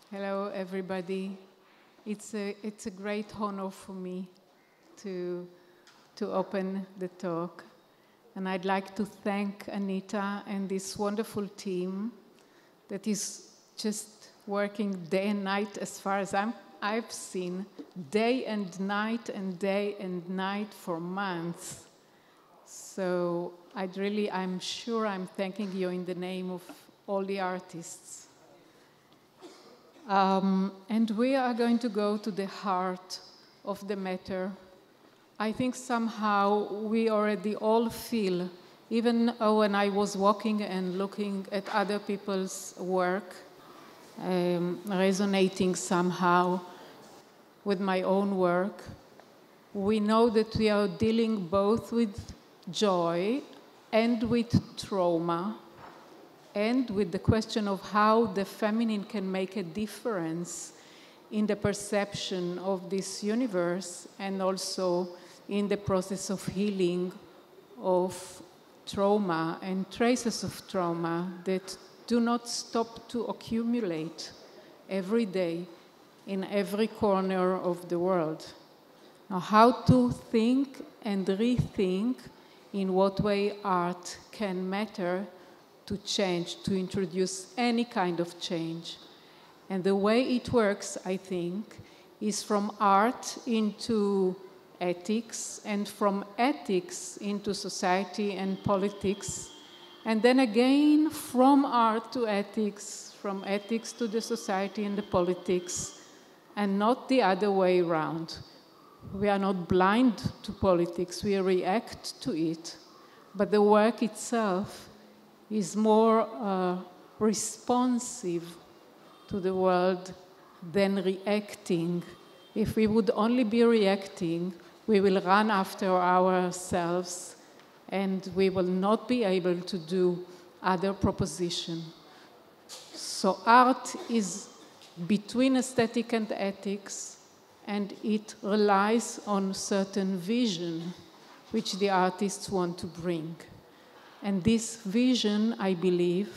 Hello, everybody. It's a great honor for me to open the talk. And I'd like to thank Anita and this wonderful team that is just working day and night as far as I've seen, day and night for months. So I'm sure I'm thanking you in the name of all the artists. And we are going to go to the heart of the matter. I think somehow we already all feel, even when I was walking and looking at other people's work, resonating somehow with my own work, we know that we are dealing both with joy and with trauma, and with the question of how the feminine can make a difference in the perception of this universe and also in the process of healing of trauma and traces of trauma that do not stop to accumulate every day in every corner of the world. Now, how to think and rethink in what way art can matter to change, to introduce any kind of change. And the way it works, I think, is from art into ethics, and from ethics into society and politics, and then again from art to ethics, from ethics to the society and the politics, and not the other way around. We are not blind to politics, we react to it, but the work itself is more responsive to the world than reacting. If we would only be reacting, we will run after ourselves and we will not be able to do other proposition. So art is between aesthetic and ethics, and it relies on certain vision which the artists want to bring. And this vision, I believe,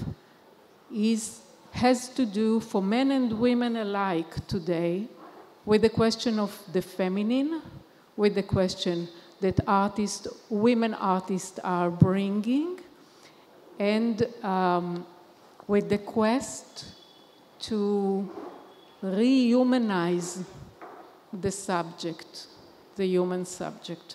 has to do for men and women alike today with the question of the feminine, with the question that women artists are bringing, and with the quest to rehumanize the subject, the human subject.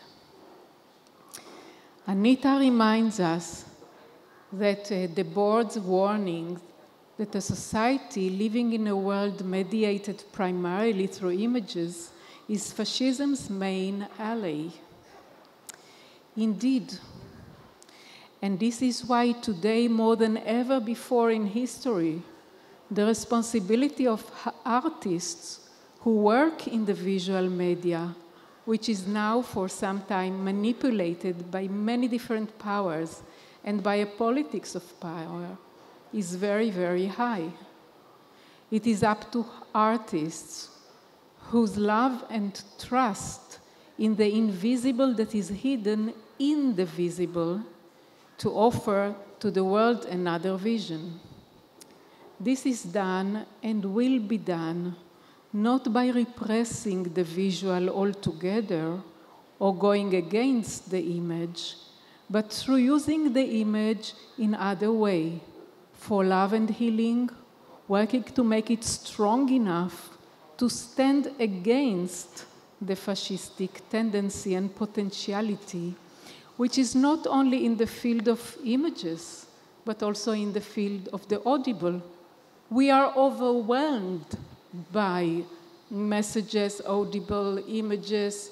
Anita reminds us that the board's warning that a society living in a world mediated primarily through images is fascism's main ally. Indeed, and this is why today, more than ever before in history, the responsibility of artists who work in the visual media, which is now for some time manipulated by many different powers and by a politics of power, is very, very high. It is up to artists whose love and trust in the invisible that is hidden in the visible to offer to the world another vision. This is done and will be done not by repressing the visual altogether or going against the image, but through using the image in other way for love and healing, working to make it strong enough to stand against the fascistic tendency and potentiality, which is not only in the field of images, but also in the field of the audible. We are overwhelmed by messages, audible images.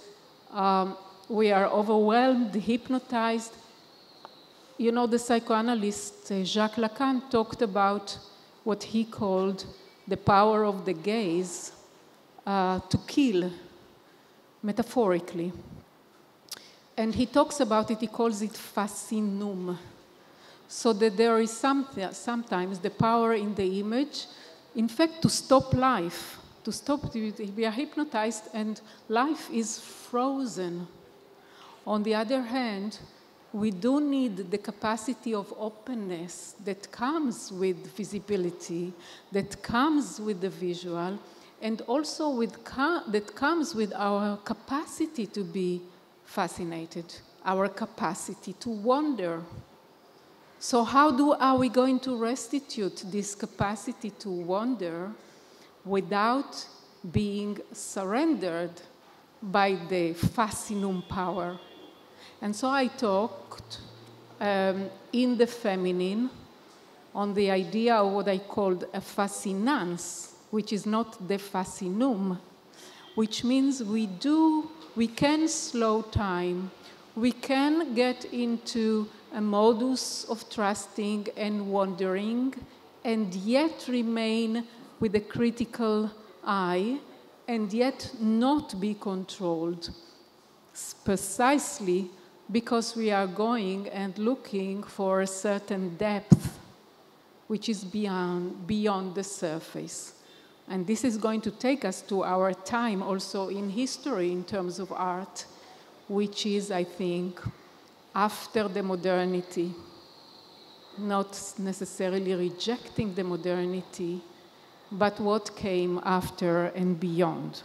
We are overwhelmed, hypnotized. You know, the psychoanalyst Jacques Lacan talked about what he called the power of the gaze to kill, metaphorically. And he talks about it, he calls it fascinum. So that there is sometimes the power in the image, in fact, to stop life, we are hypnotized and life is frozen. On the other hand, we do need the capacity of openness that comes with visibility, that comes with the visual, and also that comes with our capacity to be fascinated, our capacity to wonder. So how are we going to restitute this capacity to wonder without being surrendered by the fascinum power? And so I talked in the feminine on the idea of what I called a fascinans, which is not the fascinum, which means we can slow time, we can get into a modus of trusting and wondering, and yet remain with a critical eye, and yet not be controlled, precisely because we are going and looking for a certain depth which is beyond the surface. And this is going to take us to our time also in history in terms of art, which is, I think, after the modernity, not necessarily rejecting the modernity, but what came after and beyond.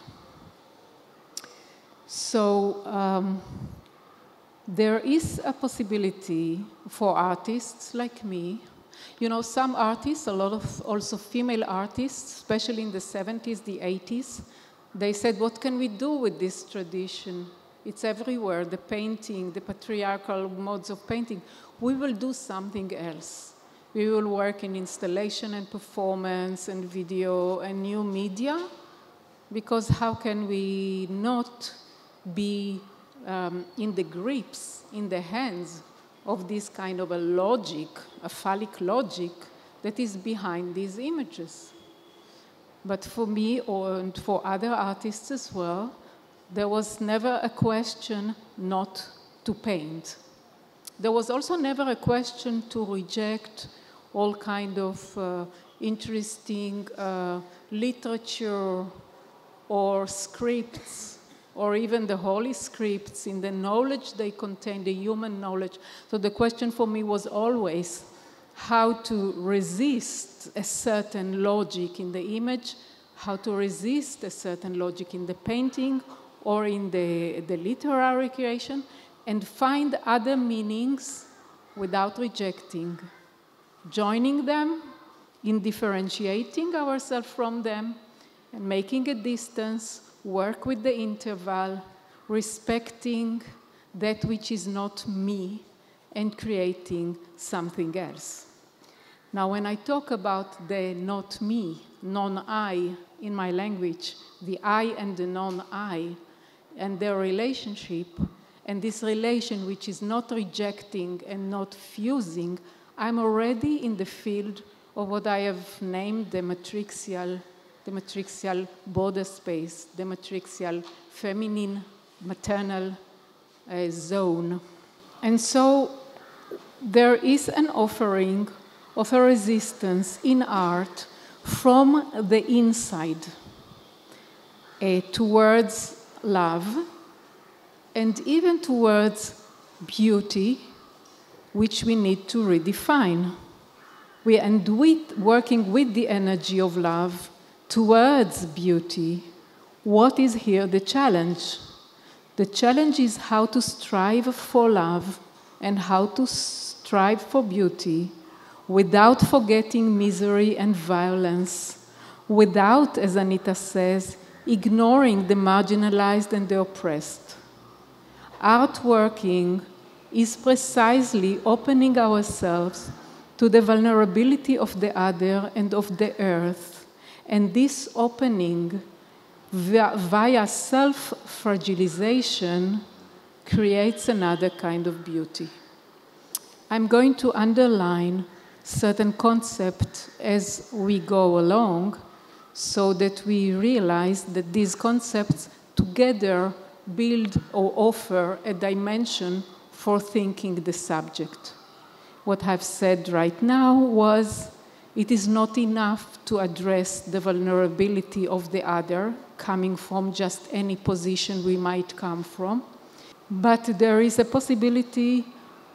So there is a possibility for artists like me. You know, some artists, a lot of also female artists, especially in the 70s, the 80s, they said, what can we do with this tradition? It's everywhere, the painting, the patriarchal modes of painting. We will do something else. We will work in installation and performance and video and new media, because how can we not be in the grips, in the hands of this kind of a logic, a phallic logic that is behind these images? But for me and for other artists as well, there was never a question not to paint. There was also never a question to reject all kind of interesting literature or scripts, or even the holy scripts in the knowledge they contain, the human knowledge. So the question for me was always how to resist a certain logic in the image, how to resist a certain logic in the painting or in the literary creation, and find other meanings without rejecting, joining them, in differentiating ourselves from them, and making a distance, work with the interval, respecting that which is not me, and creating something else. Now, when I talk about the not me, non-I in my language, the I and the non-I, and their relationship, and this relation which is not rejecting and not fusing, I'm already in the field of what I have named the matrixial border space, the matrixial feminine, maternal zone. And so there is an offering of a resistance in art from the inside towards love and even towards beauty, which we need to redefine. Working with the energy of love towards beauty, what is here the challenge? The challenge is how to strive for love and how to strive for beauty without forgetting misery and violence, without, as Anita says, ignoring the marginalized and the oppressed. Art working is precisely opening ourselves to the vulnerability of the other and of the earth, and this opening via self-fragilization creates another kind of beauty. I'm going to underline certain concepts as we go along so that we realize that these concepts together build or offer a dimension for thinking the subject. What I've said right now was it is not enough to address the vulnerability of the other coming from just any position we might come from, but there is a possibility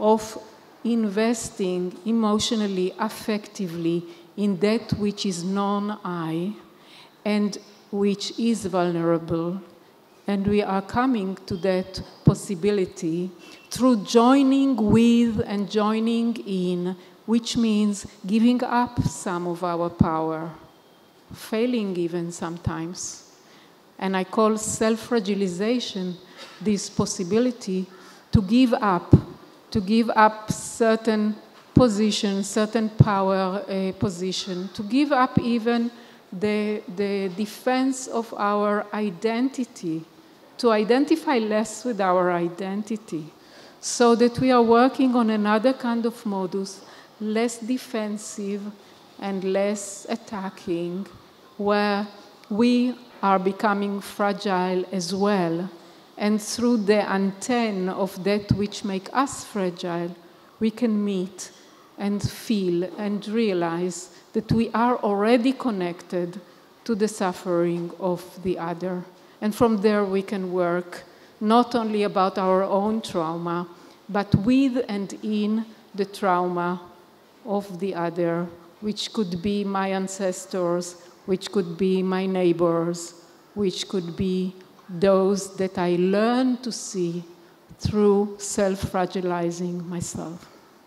of investing emotionally, affectively in that which is non-I and which is vulnerable. And we are coming to that possibility through joining with and joining in, which means giving up some of our power, failing even sometimes. And I call self-fragilization this possibility to give up certain position, certain power position, to give up even the defense of our identity, to identify less with our identity, so that we are working on another kind of modus, less defensive and less attacking, where we are becoming fragile as well. And through the antennae of that which make us fragile, we can meet and feel and realize that we are already connected to the suffering of the other. And from there we can work not only about our own trauma, but with and in the trauma of the other, which could be my ancestors, which could be my neighbors, which could be those that I learn to see through self-fragilizing myself.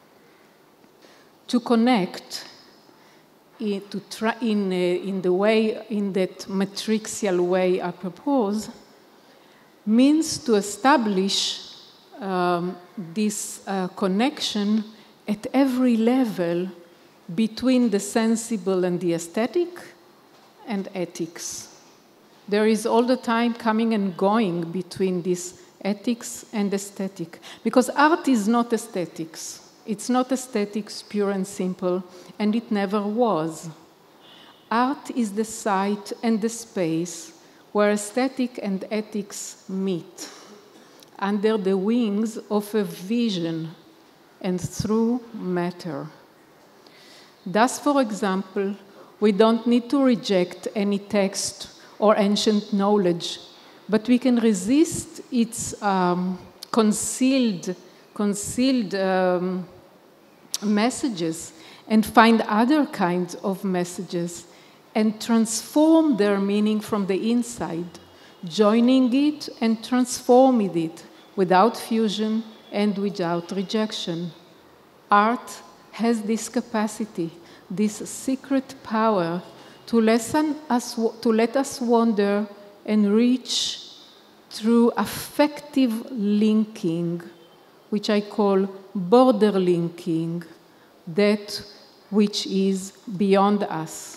To connect in that matrixial way I propose means to establish this connection at every level between the sensible and the aesthetic and ethics. There is all the time coming and going between this ethics and aesthetic, because art is not aesthetics. It's not aesthetics pure and simple, and it never was. Art is the site and the space where aesthetic and ethics meet, under the wings of a vision and through matter. Thus, for example, we don't need to reject any text or ancient knowledge, but we can resist its concealed messages and find other kinds of messages and transform their meaning from the inside, joining it and transforming it without fusion and without rejection. Art has this capacity, this secret power to let us wander and reach through affective linking, which I call border linking, that which is beyond us.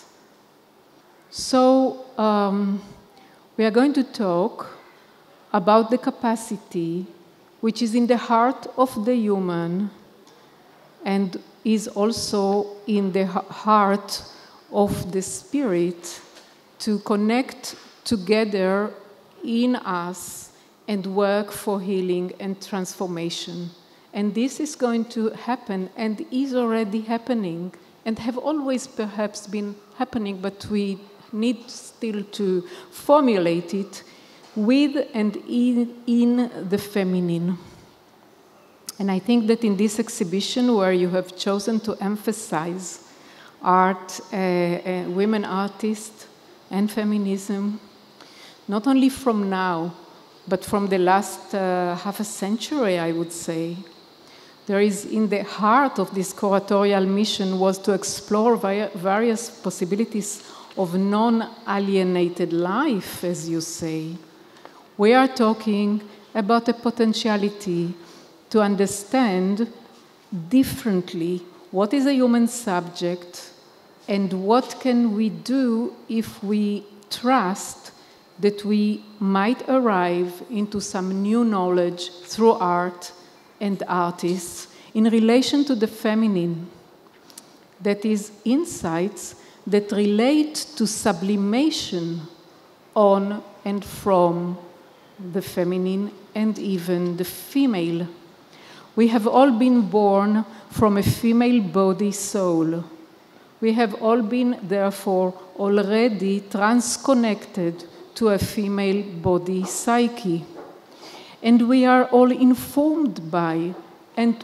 So we are going to talk about the capacity which is in the heart of the human and is also in the heart of the spirit to connect together in us and work for healing and transformation. And this is going to happen and is already happening and have always perhaps been happening, but we need still to formulate it with and in the feminine. And I think that in this exhibition where you have chosen to emphasize art, women artists and feminism, not only from now, but from the last half a century, I would say, there is in the heart of this curatorial mission was to explore various possibilities of non-alienated life, as you say. We are talking about a potentiality to understand differently what is a human subject and what can we do if we trust that we might arrive into some new knowledge through art and artists in relation to the feminine. That is, insights that relate to sublimation on and from the feminine and even the female. We have all been born from a female body soul. We have all been, therefore, already transconnected to a female body psyche. And we are all informed by and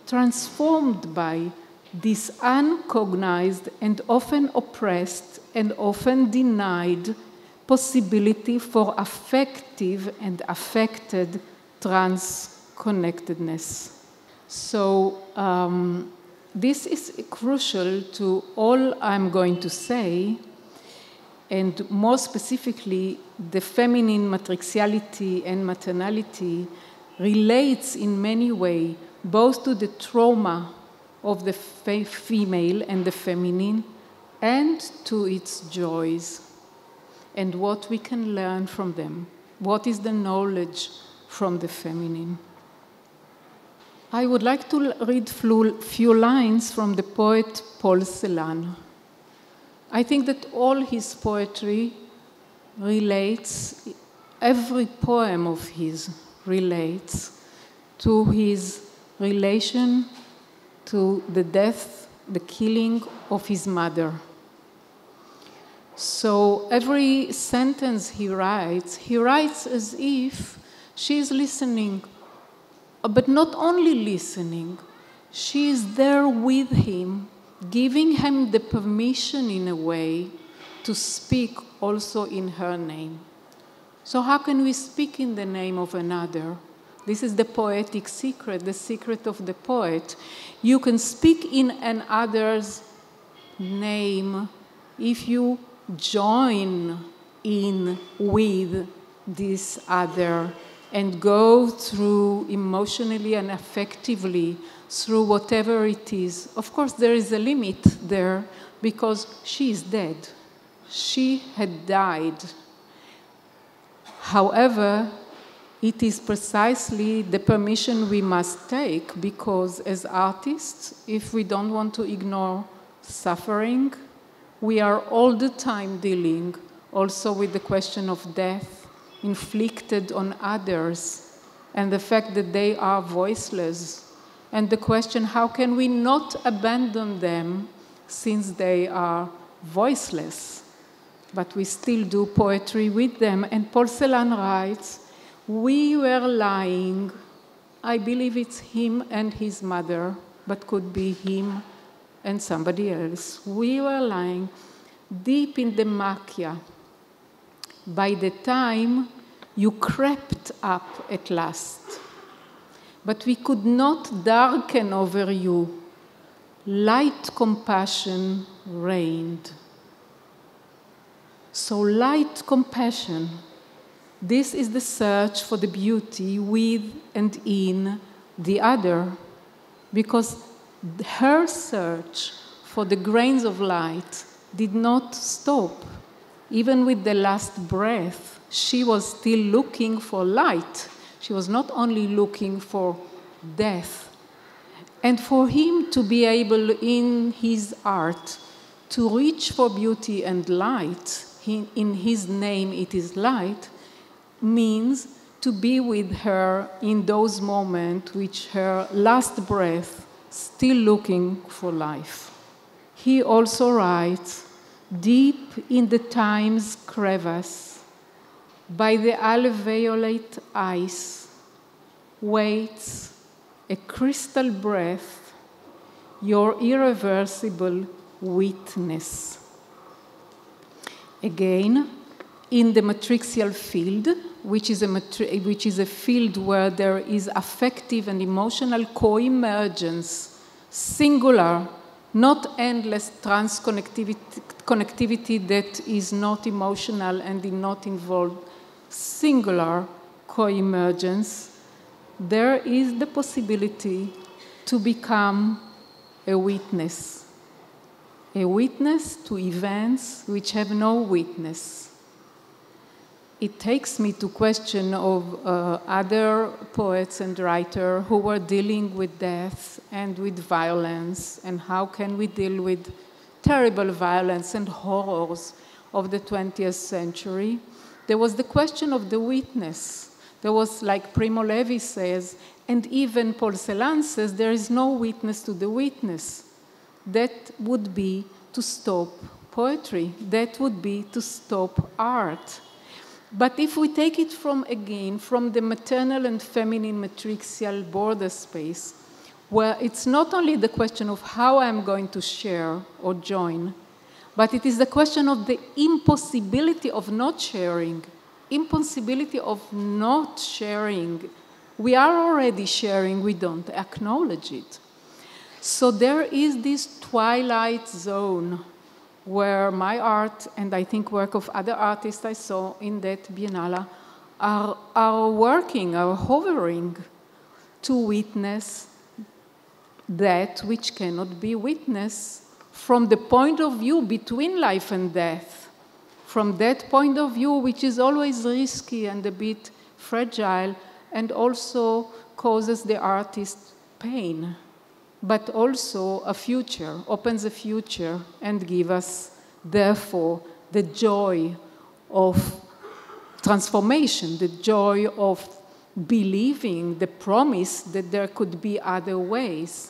transformed by this uncognized and often oppressed and often denied possibility for affective and affected transconnectedness. So this is crucial to all I'm going to say, and more specifically, the feminine matrixiality and maternality relates in many ways both to the trauma of the female and the feminine and to its joys and what we can learn from them. What is the knowledge from the feminine? I would like to read few lines from the poet Paul Celan. I think that all his poetry relates, every poem of his relates to his relation to the death, the killing of his mother. So every sentence he writes as if she is listening, but not only listening, she is there with him, giving him the permission in a way to speak also in her name. So how can we speak in the name of another? This is the poetic secret, the secret of the poet. You can speak in another's name if you join in with this other and go through emotionally and affectively through whatever it is. Of course, there is a limit there because she is dead. She had died. However, it is precisely the permission we must take because as artists, if we don't want to ignore suffering, we are all the time dealing also with the question of death inflicted on others and the fact that they are voiceless. And the question, how can we not abandon them since they are voiceless? But we still do poetry with them. And Paul Celan writes, we were lying, I believe it's him and his mother, but could be him and somebody else. We were lying deep in the machia. By the time you crept up at last, but we could not darken over you. Light compassion reigned. So light compassion, this is the search for the beauty with and in the other, because her search for the grains of light did not stop. Even with the last breath, she was still looking for light. She was not only looking for death. And for him to be able in his art to reach for beauty and light, in his name it is light, means to be with her in those moments which her last breath, still looking for life. He also writes, deep in the time's crevice, by the ultraviolet ice, waits a crystal breath, your irreversible witness. Again, in the matrixial field, which is a field where there is affective and emotional co-emergence, singular, not endless transconnectivity that is not emotional and did not involve singular co-emergence, there is the possibility to become a witness to events which have no witness. It takes me to question of other poets and writers who were dealing with death and with violence, and how can we deal with terrible violence and horrors of the 20th century. There was the question of the witness. There was, like Primo Levi says, and even Paul Celan says, there is no witness to the witness. That would be to stop poetry. That would be to stop art. But if we take it from the maternal and feminine matrixial border space, where it's not only the question of how I'm going to share or join, but it is the question of the impossibility of not sharing, impossibility of not sharing. We are already sharing, we don't acknowledge it. So there is this twilight zone where my art, and I think work of other artists I saw in that Biennale, are working, are hovering to witness that which cannot be witnessed from the point of view between life and death, from that point of view which is always risky and a bit fragile and also causes the artist pain, but also a future, opens a future and gives us, therefore, the joy of transformation, the joy of believing, the promise that there could be other ways.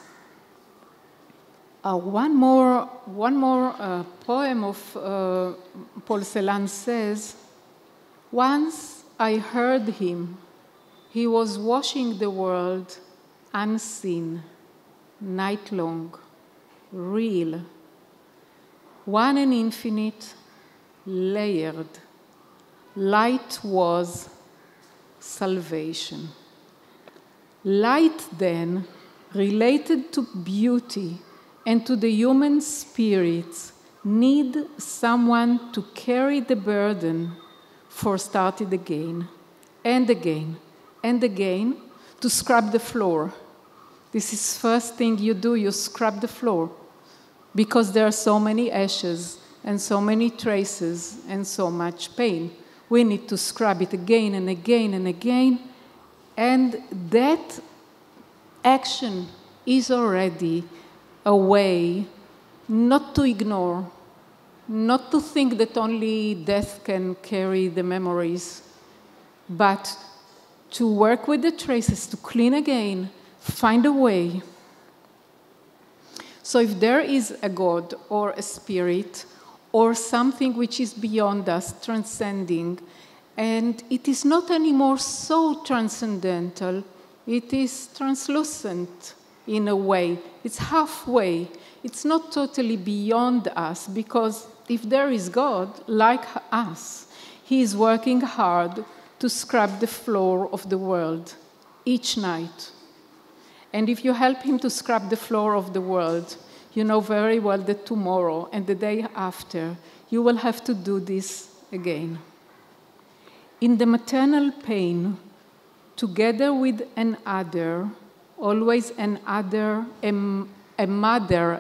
One more poem of Paul Celan says, "Once I heard him. He was washing the world unseen, night long, real, one and infinite, layered. Light was salvation. Light then, related to beauty and to the human spirits, need someone to carry the burden for starting again and again and again to scrub the floor. This is first thing you do, you scrub the floor because there are so many ashes and so many traces and so much pain. We need to scrub it again and again and again. And that action is already a way not to ignore, not to think that only death can carry the memories, but to work with the traces, to clean again, find a way. So if there is a God or a spirit or something which is beyond us, transcending, and it is not anymore so transcendental, it is translucent in a way. It's halfway. It's not totally beyond us, because if there is God, like us, he is working hard to scrub the floor of the world each night. And if you help him to scrub the floor of the world, you know very well that tomorrow and the day after, you will have to do this again. In the maternal pain, together with an other, always an other, a mother,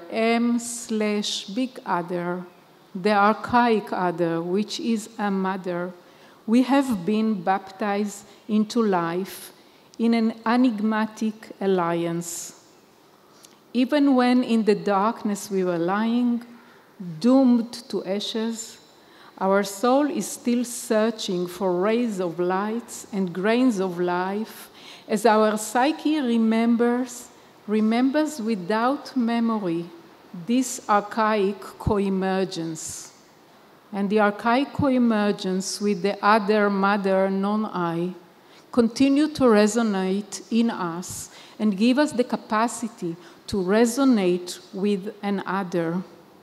M/big other, the archaic other, which is a mother, we have been baptized into life in an enigmatic alliance. Even when in the darkness we were lying, doomed to ashes, our soul is still searching for rays of lights and grains of life, as our psyche remembers without memory this archaic co-emergence. And the archaic co-emergence with the other mother, non-I, continue to resonate in us and give us the capacity to resonate with an other.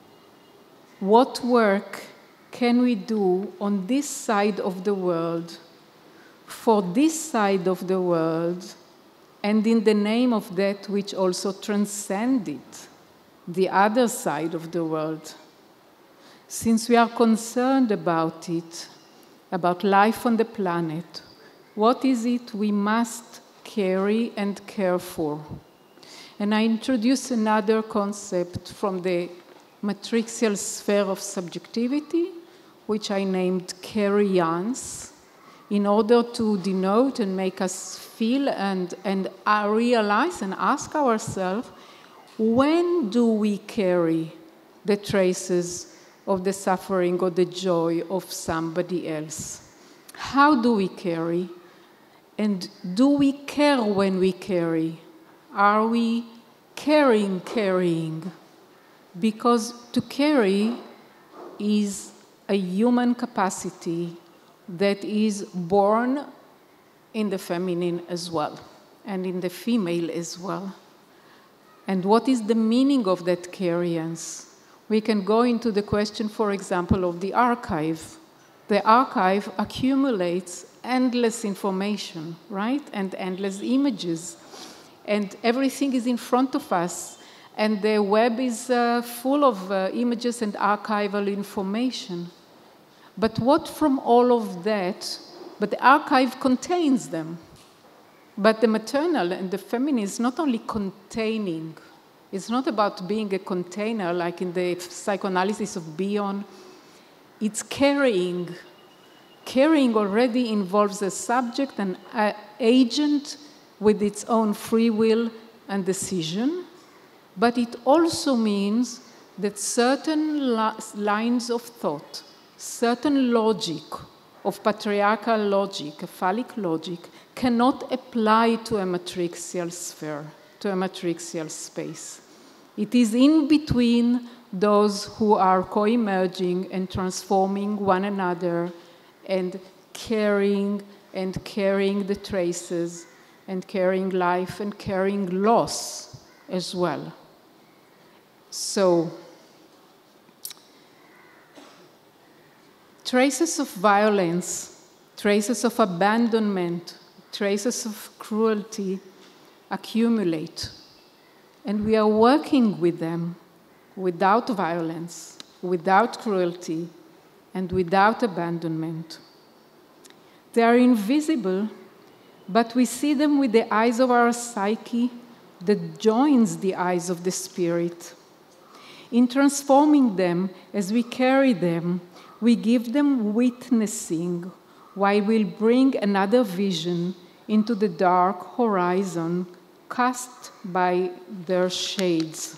What work can we do on this side of the world, for this side of the world, and in the name of that which also transcended the other side of the world? Since we are concerned about it, about life on the planet, what is it we must carry and care for? And I introduce another concept from the matrixial sphere of subjectivity, which I named carry-ons, in order to denote and make us feel and realize and ask ourselves, when do we carry the traces of the suffering or the joy of somebody else? How do we carry? And do we care when we carry? Are we carrying? Because to carry is a human capacity that is born in the feminine as well, and in the female as well. And what is the meaning of that carriance? We can go into the question, for example, of the archive. The archive accumulates endless information, right? And endless images. And everything is in front of us. And the web is full of images and archival information. But what from all of that? But the archive contains them. But the maternal and the feminine is not only containing. It's not about being a container like in the psychoanalysis of Bion. It's carrying. Carrying already involves a subject, an agent with its own free will and decision. But it also means that certain lines of thought, certain logic of patriarchal logic, a phallic logic, cannot apply to a matrixial sphere, to a matrixial space. It is in between those who are co-emerging and transforming one another and carrying the traces and carrying life and carrying loss as well. So, traces of violence, traces of abandonment, traces of cruelty accumulate. And we are working with them without violence, without cruelty, and without abandonment. They are invisible, but we see them with the eyes of our psyche that joins the eyes of the spirit. In transforming them, as we carry them, we give them witnessing, while we'll bring another vision into the dark horizon cast by their shades.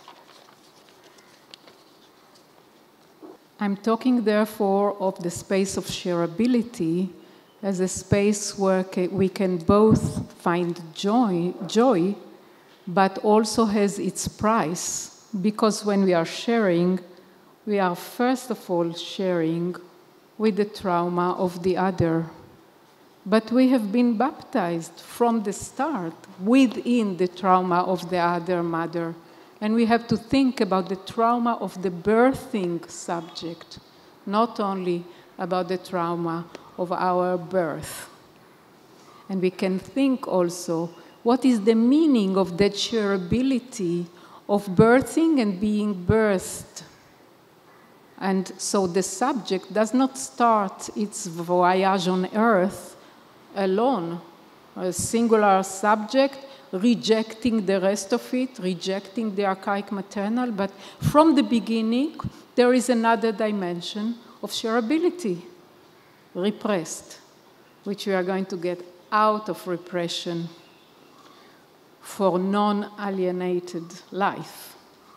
I'm talking, therefore, of the space of shareability as a space where we can both find joy, but also has its price. Because when we are sharing, we are first of all sharing with the trauma of the other. But we have been baptized from the start within the trauma of the other mother. And we have to think about the trauma of the birthing subject, not only about the trauma of our birth. And we can think also, what is the meaning of that shareability of birthing and being birthed? And so the subject does not start its voyage on earth alone, a singular subject rejecting the rest of it, rejecting the archaic maternal, but from the beginning there is another dimension of shareability, repressed, which we are going to get out of repression for non-alienated life.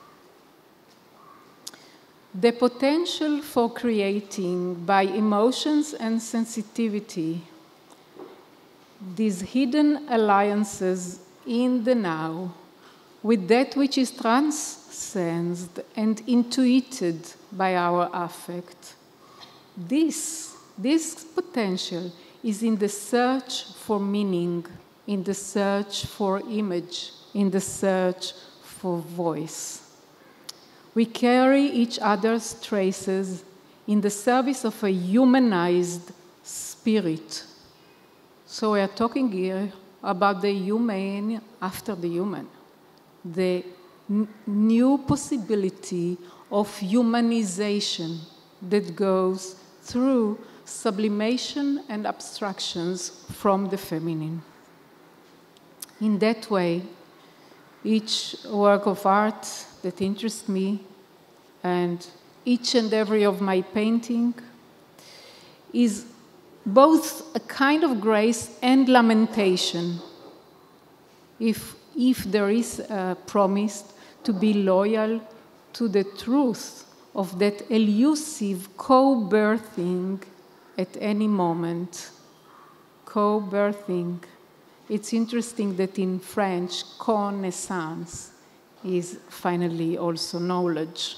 The potential for creating by emotions and sensitivity these hidden alliances in the now with that which is transcended and intuited by our affect. This potential is in the search for meaning, in the search for image, in the search for voice. We carry each other's traces in the service of a humanized spirit. So we are talking here about the human after the human, the new possibility of humanization that goes through sublimation and abstractions from the feminine. In that way, each work of art that interests me and each and every of my painting is both a kind of grace and lamentation. If there is a promise to be loyal to the truth of that elusive co-birthing at any moment. Co-birthing. It's interesting that in French, connaissance is finally also knowledge.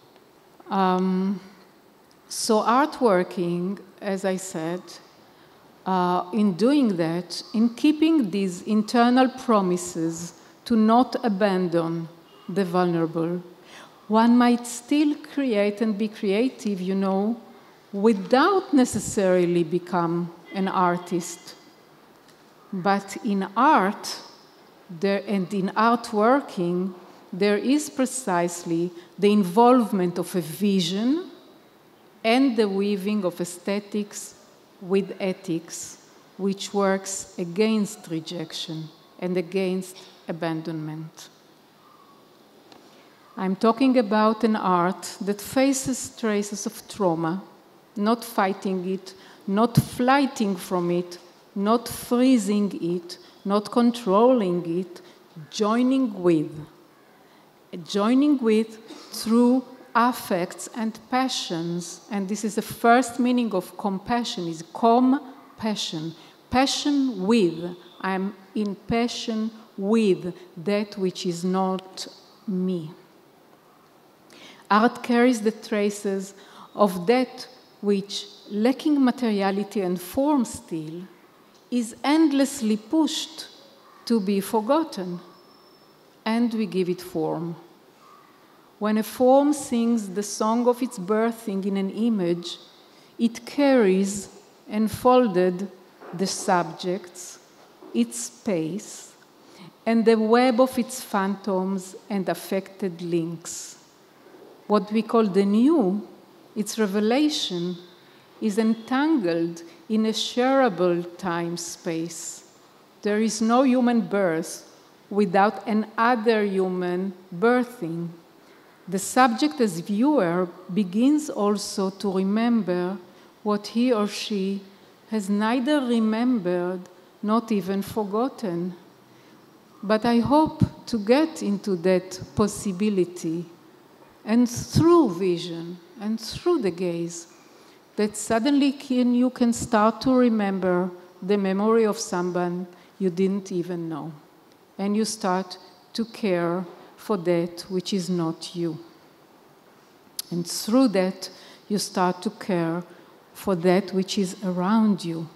So artworking, as I said, in doing that, in keeping these internal promises to not abandon the vulnerable. One might still create and be creative, you know, without necessarily become an artist. But in art, and in artworking, there is precisely the involvement of a vision and the weaving of aesthetics with ethics, which works against rejection and against abandonment. I'm talking about an art that faces traces of trauma, not fighting it, not flighting from it, not freezing it, not controlling it, joining with through affects and passions. And this is the first meaning of compassion, is compassion. Passion with, I'm in passion with that which is not me. Art carries the traces of that which, lacking materiality and form still, is endlessly pushed to be forgotten, and we give it form. When a form sings the song of its birthing in an image, it carries enfolded the subjects, its space, and the web of its phantoms and affected links. What we call the new, its revelation, is entangled in a shareable time-space. There is no human birth without an other human birthing. The subject as viewer begins also to remember what he or she has neither remembered not even forgotten. But I hope to get into that possibility, and through vision and through the gaze, that suddenly you can start to remember the memory of someone you didn't even know. And you start to care for that which is not you. And through that, you start to care for that which is around you.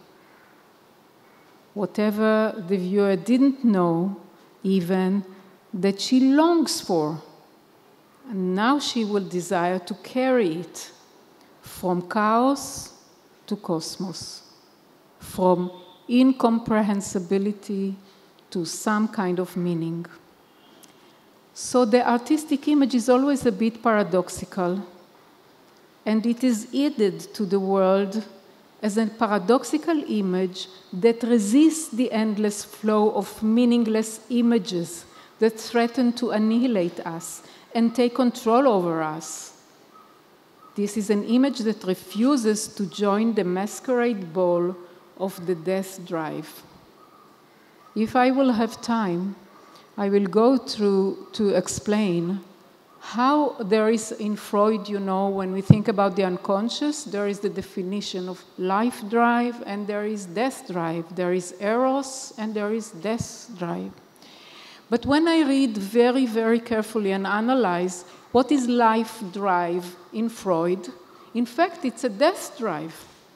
Whatever the viewer didn't know, even that she longs for, and now she will desire to carry it from chaos to cosmos, from incomprehensibility to some kind of meaning. So the artistic image is always a bit paradoxical, and it is added to the world as a paradoxical image that resists the endless flow of meaningless images that threaten to annihilate us and take control over us. This is an image that refuses to join the masquerade ball of the death drive. If I will have time, I will go through to explain how there is in Freud, you know, when we think about the unconscious, there is the definition of life drive and there is death drive. There is eros and there is death drive. But when I read very, very carefully and analyze what is life drive in Freud, in fact, it's a death drive.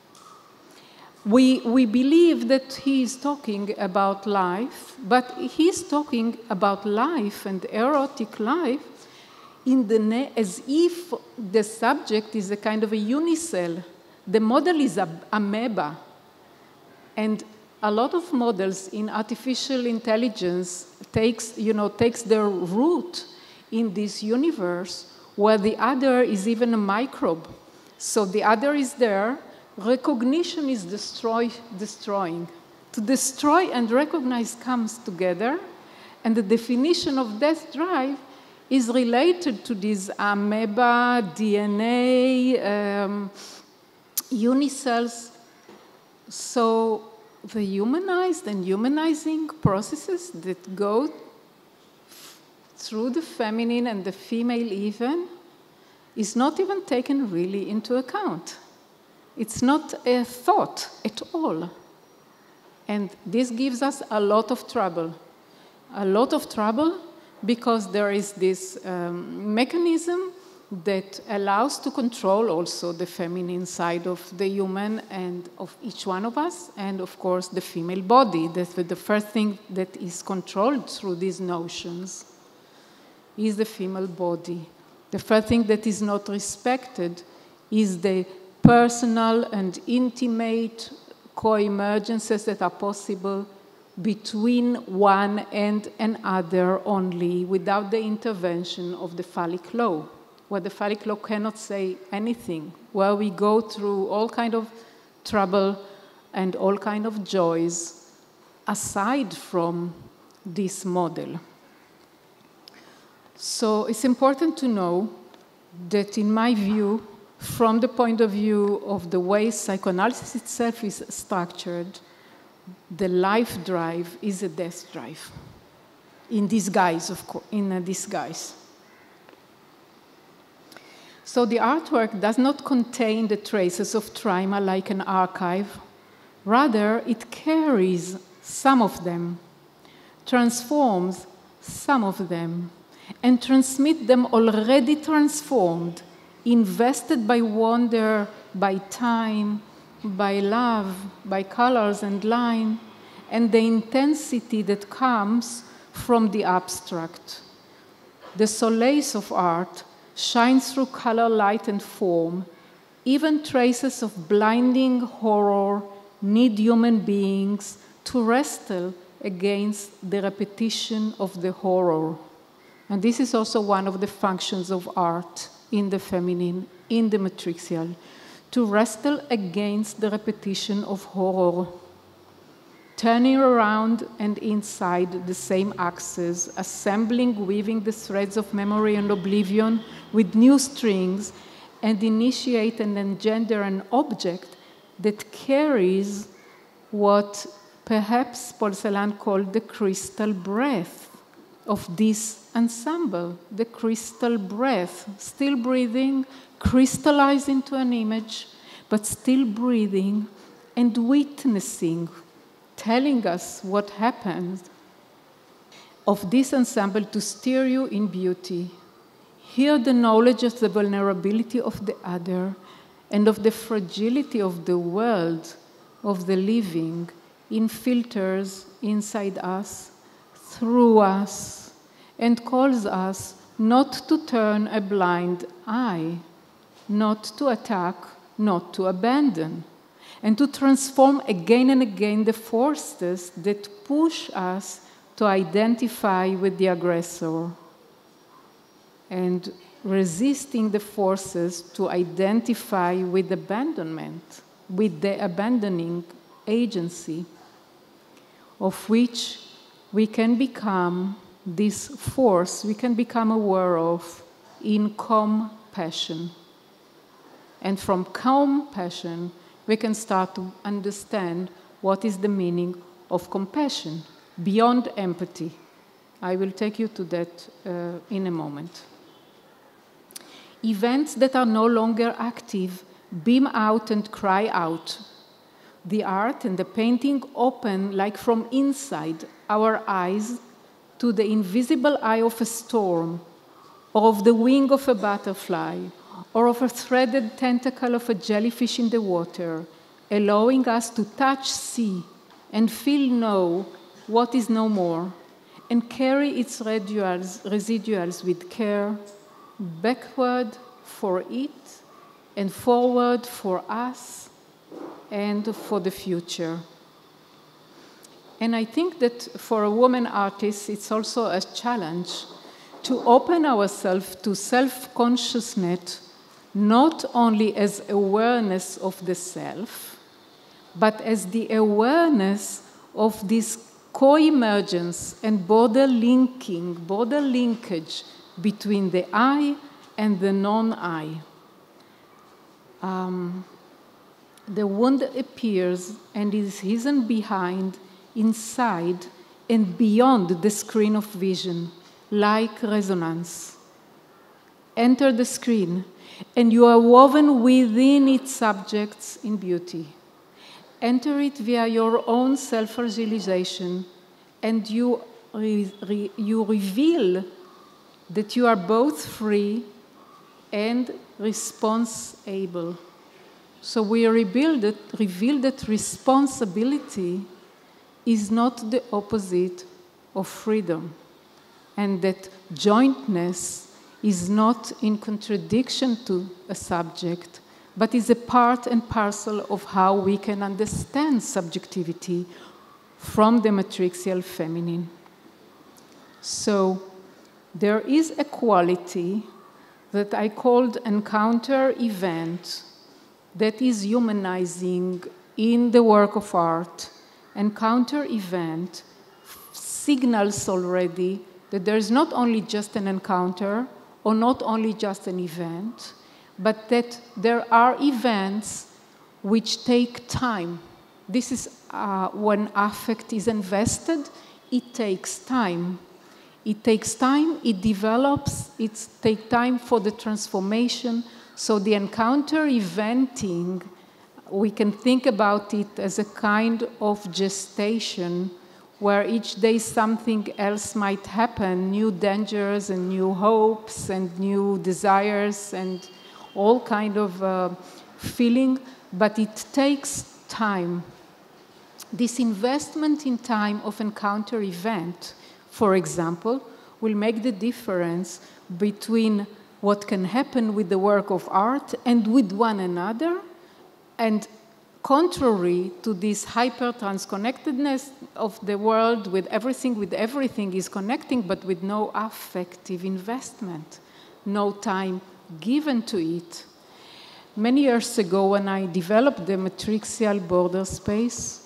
We believe that he is talking about life, but he's talking about life and erotic life as if the subject is a kind of a unicell. The model is amoeba. And a lot of models in artificial intelligence takes their root in this universe where the other is even a microbe. So the other is there. Recognition is destroying. To destroy and recognize comes together, and the definition of death drive is related to this amoeba, DNA, unicells. So the humanized and humanizing processes that go through the feminine and the female even is not even taken really into account. It's not a thought at all. And this gives us a lot of trouble. A lot of trouble because there is this mechanism that allows to control also the feminine side of the human and of each one of us, and of course the female body. That's the first thing that is controlled through these notions is the female body. The first thing that is not respected is the personal and intimate co-emergences that are possible between one and another only, without the intervention of the phallic law, where the phallic law cannot say anything, where we go through all kind of trouble and all kind of joys aside from this model. So it's important to know that, in my view, from the point of view of the way psychoanalysis itself is structured, the life drive is a death drive, in disguise, of course, in a disguise. So the artwork does not contain the traces of trauma like an archive. Rather, it carries some of them, transforms some of them, and transmits them already transformed, invested by wonder, by time, by love, by colors and line, and the intensity that comes from the abstract. The solace of art shines through color, light, and form. Even traces of blinding horror need human beings to wrestle against the repetition of the horror. And this is also one of the functions of art in the feminine, in the matrixial, to wrestle against the repetition of horror, turning around and inside the same axis, assembling, weaving the threads of memory and oblivion with new strings, and initiate and engender an object that carries what perhaps Paul Celan called the crystal breath of this ensemble, the crystal breath, still breathing, crystallized into an image, but still breathing and witnessing, telling us what happened of this ensemble to steer you in beauty. Hear the knowledge of the vulnerability of the other and of the fragility of the world, of the living, in filters inside us, through us, and calls us not to turn a blind eye, not to attack, not to abandon, and to transform again and again the forces that push us to identify with the aggressor, and resisting the forces to identify with abandonment, with the abandoning agency, of which we can become this force, we can become aware of in compassion. And from compassion, we can start to understand what is the meaning of compassion beyond empathy. I will take you to that in a moment. Events that are no longer active beam out and cry out. The art and the painting open like from inside our eyes to the invisible eye of a storm, or of the wing of a butterfly, or of a threaded tentacle of a jellyfish in the water, allowing us to touch, see, and feel know what is no more, and carry its residuals with care, backward for it, and forward for us, and for the future. And I think that for a woman artist, it's also a challenge to open ourselves to self-consciousness, not only as awareness of the self, but as the awareness of this co-emergence and border linkage between the I and the non-I. The wound appears and is hidden behind, inside, and beyond the screen of vision, like resonance. Enter the screen, and you are woven within its subjects in beauty. Enter it via your own self-realization, and you reveal that you are both free and responsible. So we reveal that responsibility is not the opposite of freedom, and that jointness is not in contradiction to a subject, but is a part and parcel of how we can understand subjectivity from the matrixial feminine. So there is a quality that I called encounter event that is humanizing in the work of art. Encounter event signals already that there is not only just an encounter or not only just an event, but that there are events which take time. This is when affect is invested, it takes time. It takes time, it develops, it takes time for the transformation. So the encounter eventing, we can think about it as a kind of gestation where each day something else might happen, new dangers and new hopes and new desires and all kind of feeling, but it takes time. This investment in time of encounter event, for example, will make the difference between what can happen with the work of art and with one another, and contrary to this hyper-transconnectedness of the world with everything is connecting, but with no affective investment, no time given to it. Many years ago, when I developed the matrixial border space,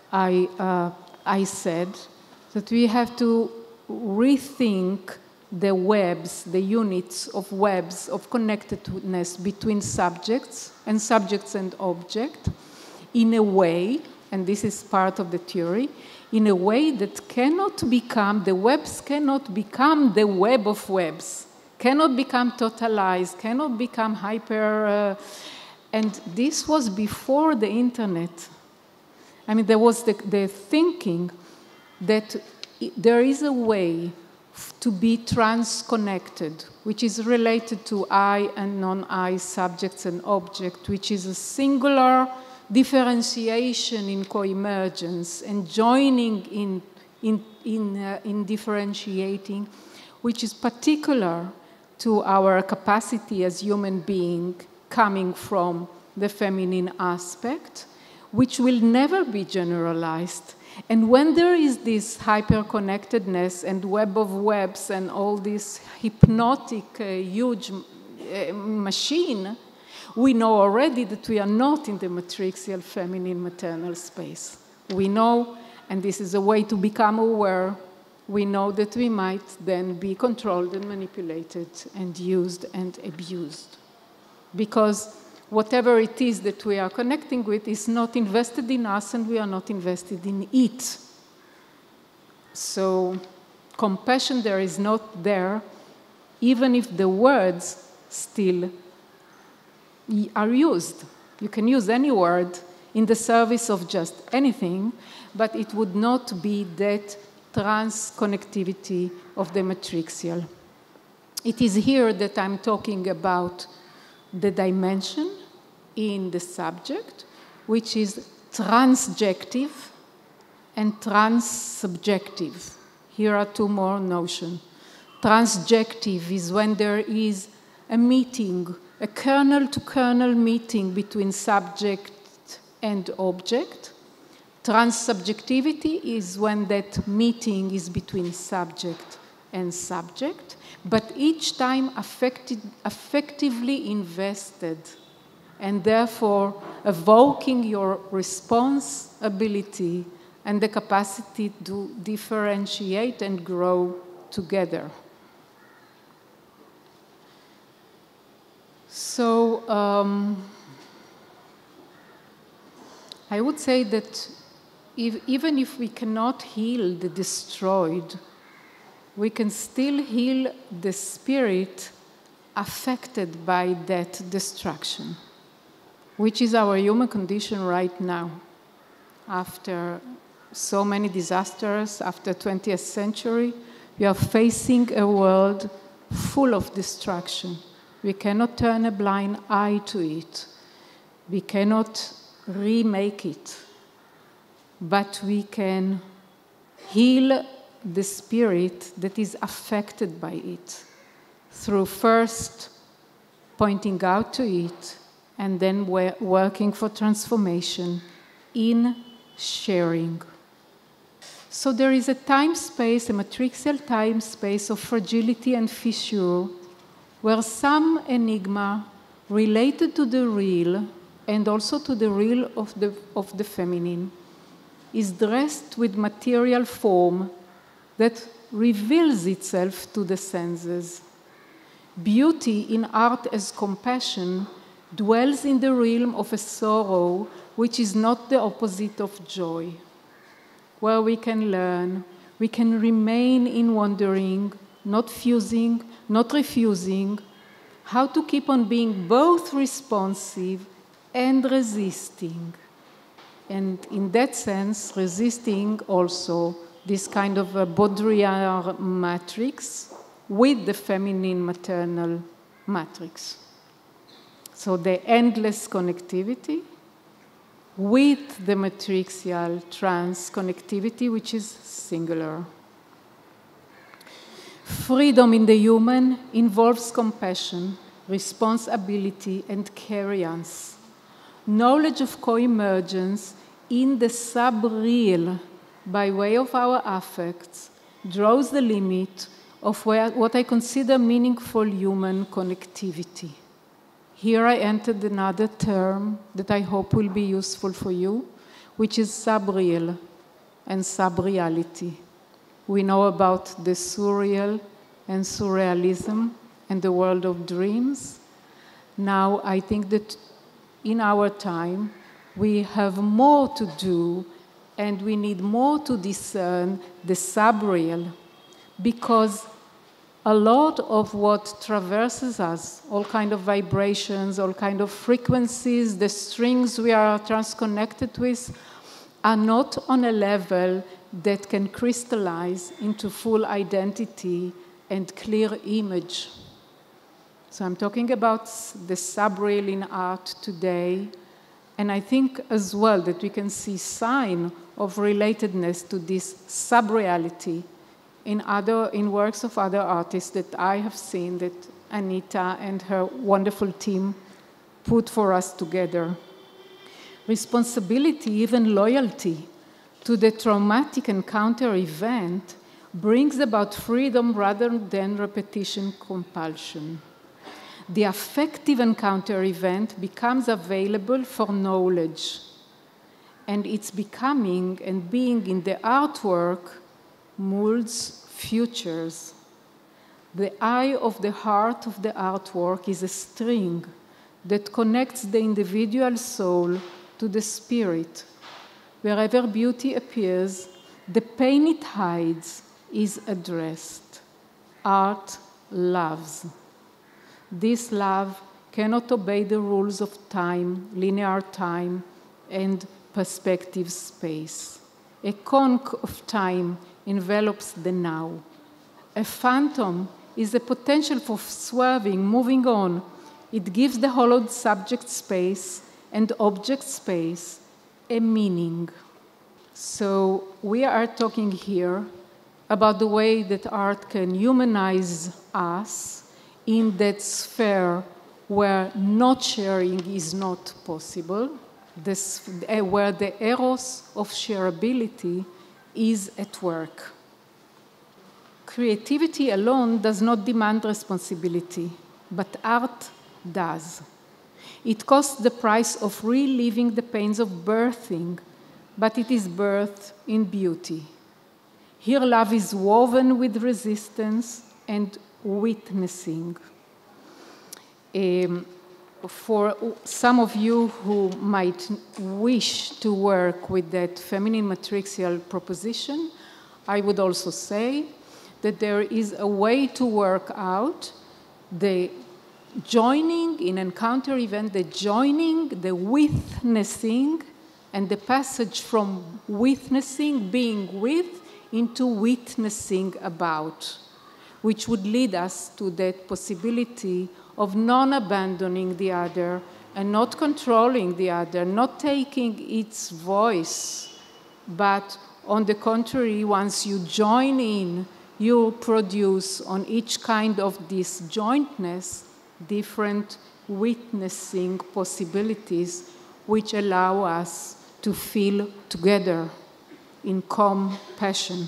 I said that we have to rethink the webs, the units of webs of connectedness between subjects and object in a way, and this is part of the theory, in a way that cannot become, the webs cannot become the web of webs, cannot become totalized, cannot become hyper, and this was before the internet. I mean, there was the thinking that there is a way to be trans-connected, which is related to I and non-I subjects and object, which is a singular differentiation in co-emergence and joining in differentiating, which is particular to our capacity as human being coming from the feminine aspect, which will never be generalized. And when there is this hyper-connectedness and web of webs and all this hypnotic, huge machine, we know already that we are not in the matrixial feminine maternal space. We know, and this is a way to become aware, we know that we might then be controlled and manipulated and used and abused. Because whatever it is that we are connecting with is not invested in us and we are not invested in it. So compassion there is not there, even if the words still are used. You can use any word in the service of just anything, but it would not be that trans-connectivity of the matrixial. It is here that I'm talking about the dimension in the subject, which is transjective and transsubjective. Here are two more notions. Transjective is when there is a meeting, a kernel-to-kernel meeting between subject and object. Transsubjectivity is when that meeting is between subject and subject, but each time affectively invested, and therefore evoking your responsibility and the capacity to differentiate and grow together. So I would say that even if we cannot heal the destroyed, we can still heal the spirit affected by that destruction, which is our human condition right now. After so many disasters, after 20th century, we are facing a world full of destruction, We cannot turn a blind eye to it. We cannot remake it. But we can heal the spirit that is affected by it through first pointing out to it and then working for transformation in sharing. So there is a time-space, a matrixial time-space of fragility and fissure, where some enigma related to the real and also to the real of the feminine is dressed with material form that reveals itself to the senses. Beauty in art as compassion dwells in the realm of a sorrow which is not the opposite of joy, where we can learn, we can remain in wondering, not fusing, not refusing, how to keep on being both responsive and resisting. And in that sense, resisting also this kind of a Baudrillard matrix with the feminine maternal matrix. So the endless connectivity with the matrixial trans connectivity, which is singular. Freedom in the human involves compassion, responsibility, and carriance. Knowledge of co-emergence in the subreal by way of our affects draws the limit of what I consider meaningful human connectivity. Here I entered another term that I hope will be useful for you, which is subreal and subreality. We know about the surreal and surrealism and the world of dreams. Now I think that in our time we have more to do and we need more to discern the subreal, because a lot of what traverses us, all kind of vibrations, all kind of frequencies, the strings we are transconnected with, are not on a level that can crystallize into full identity and clear image. So I'm talking about the subreal in art today, and I think as well that we can see sign of relatedness to this subreality in works of other artists that I have seen, that Anita and her wonderful team put for us together. Responsibility, even loyalty to the traumatic encounter event brings about freedom rather than repetition compulsion. The affective encounter event becomes available for knowledge, and its becoming and being in the artwork molds futures. The eye of the heart of the artwork is a string that connects the individual soul to the spirit. Wherever beauty appears, the pain it hides is addressed. Art loves. This love cannot obey the rules of time, linear time, and perspective space. A conch of time envelops the now. A phantom is a potential for swerving, moving on. It gives the hollowed subject space and object space a meaning. So we are talking here about the way that art can humanize us in that sphere where not sharing is not possible, where the eros of shareability is at work. Creativity alone does not demand responsibility, but art does. It costs the price of reliving the pains of birthing, but it is birth in beauty. Here love is woven with resistance and witnessing. For some of you who might wish to work with that feminine matrixial proposition, I would also say that there is a way to work out the joining in encounter event, the joining, the witnessing, and the passage from witnessing, being with, into witnessing about. which would lead us to that possibility of non-abandoning the other and not controlling the other, not taking its voice, but on the contrary, once you join in, you produce on each kind of disjointness different witnessing possibilities which allow us to feel together in compassion.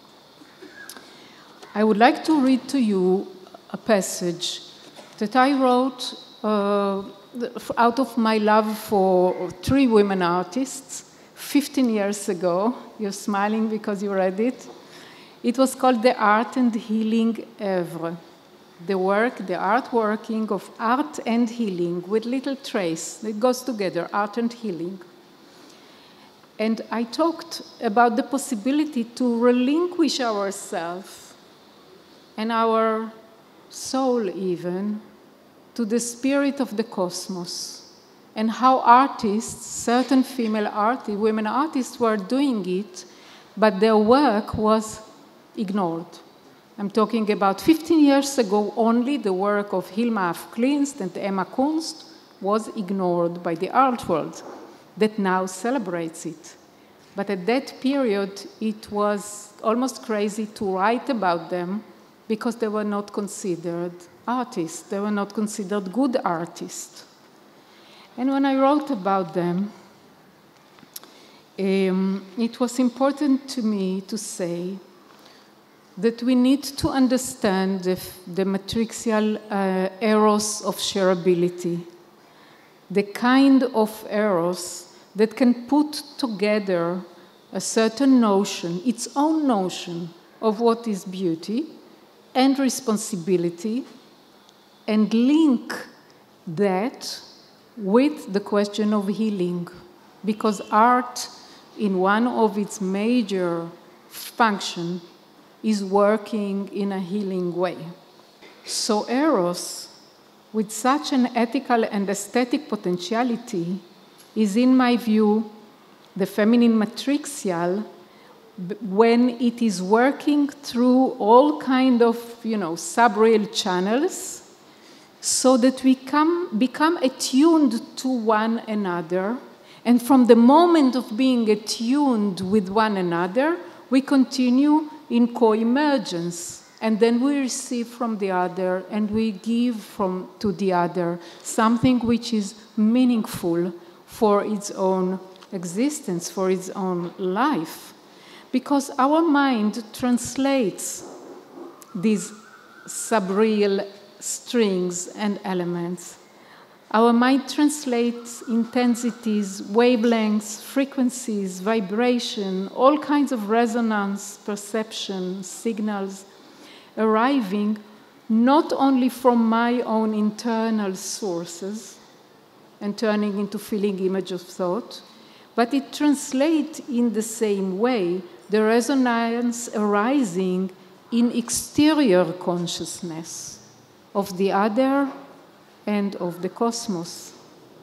I would like to read to you a passage that I wrote out of my love for 3 women artists 15 years ago. You're smiling because you read it. It was called The Art and Healing Oeuvre. The artworking of art and healing with little trace. It goes together, art and healing. And I talked about the possibility to relinquish ourselves and our soul even to the spirit of the cosmos, and how artists, certain women artists were doing it, but their work was ignored. I'm talking about 15 years ago only. The work of Hilma af Klint and Emma Kunst was ignored by the art world that now celebrates it. But at that period, it was almost crazy to write about them because they were not considered artists. They were not considered good artists. And when I wrote about them, it was important to me to say that we need to understand the matrixial eros of shareability, the kind of eros that can put together a certain notion, its own notion of what is beauty and responsibility, and link that with the question of healing, because art, in one of its major functions, is working in a healing way. So Eros, with such an ethical and aesthetic potentiality, is, in my view, the feminine matrixial when it is working through all kind of, subreal channels, so that we become attuned to one another. And from the moment of being attuned with one another, we continue in co-emergence. And then we receive from the other, and we give to the other something which is meaningful for its own existence, for its own life. Because our mind translates these subreal strings and elements. Our mind translates intensities, wavelengths, frequencies, vibration, all kinds of resonance, perception, signals, arriving not only from my own internal sources and turning into feeling image of thought, but it translates in the same way the resonance arising in exterior consciousness of the other and of the cosmos.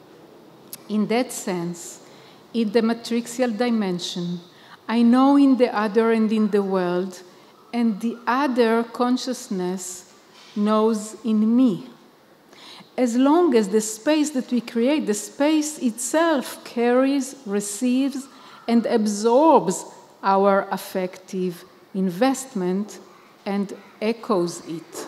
In that sense, in the matrixial dimension, I know in the other and in the world, and the other consciousness knows in me. As long as the space that we create, the space itself carries, receives, and absorbs our affective investment and echoes it.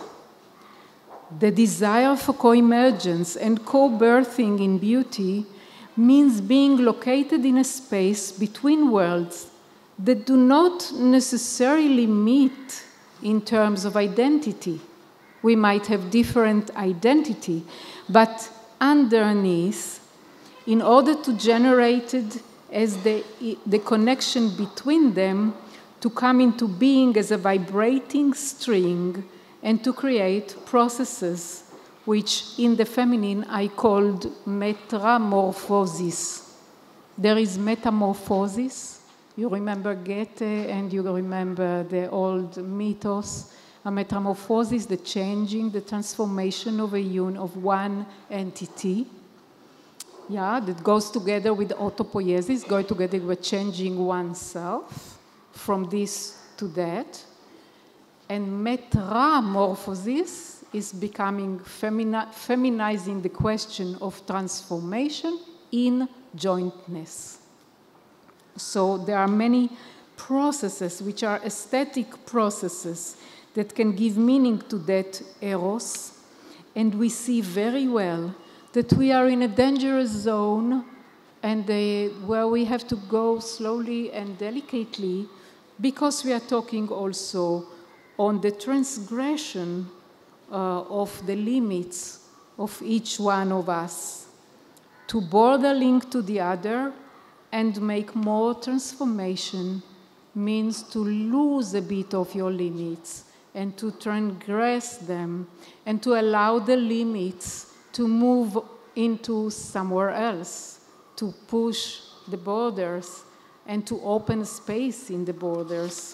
The desire for co-emergence and co-birthing in beauty means being located in a space between worlds that do not necessarily meet in terms of identity. We might have different identity, but underneath, in order to generate it as the connection between them, to come into being as a vibrating string, and to create processes which in the feminine I called metamorphosis. There is metamorphosis. You remember Goethe and you remember the old mythos. A metamorphosis, the changing, the transformation of one entity. Yeah, that goes together with autopoiesis, going together with changing oneself from this to that. And metamorphosis is becoming feminizing the question of transformation in jointness. So there are many processes which are aesthetic processes that can give meaning to that eros. And we see very well that we are in a dangerous zone and where we have to go slowly and delicately, because we are talking also on the transgression of the limits of each one of us, to border link to the other and make more transformation means to lose a bit of your limits and to transgress them and to allow the limits to move into somewhere else, to push the borders and to open space in the borders.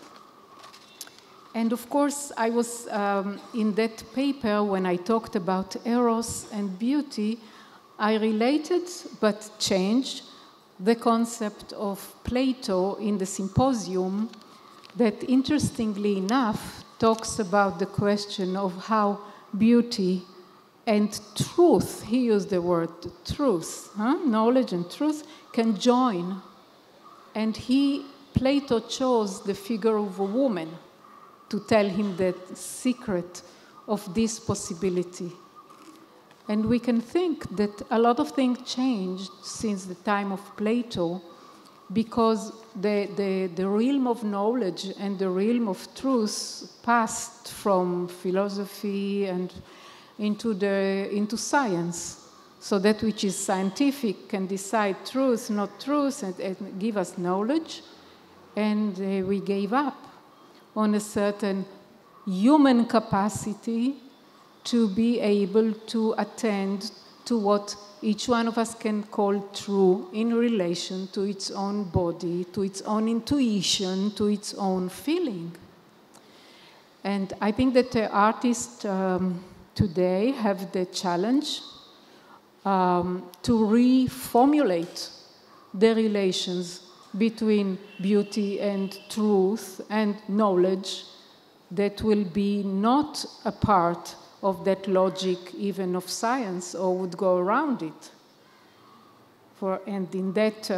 And of course, I was in that paper when I talked about eros and beauty, I related but changed the concept of Plato in the Symposium that, interestingly enough, talks about the question of how beauty and truth, he used the word truth, knowledge and truth, can join. And Plato chose the figure of a woman to tell him the secret of this possibility. And we can think that a lot of things changed since the time of Plato, because the realm of knowledge and the realm of truth passed from philosophy and into science. So that which is scientific can decide truth, not truth, and give us knowledge. And we gave up on a certain human capacity to be able to attend to what each one of us can call true in relation to its own body, to its own intuition, to its own feeling. And I think that the artists today have the challenge to reformulate the relations between beauty and truth and knowledge that will be not a part of that logic even of science, or would go around it. And in that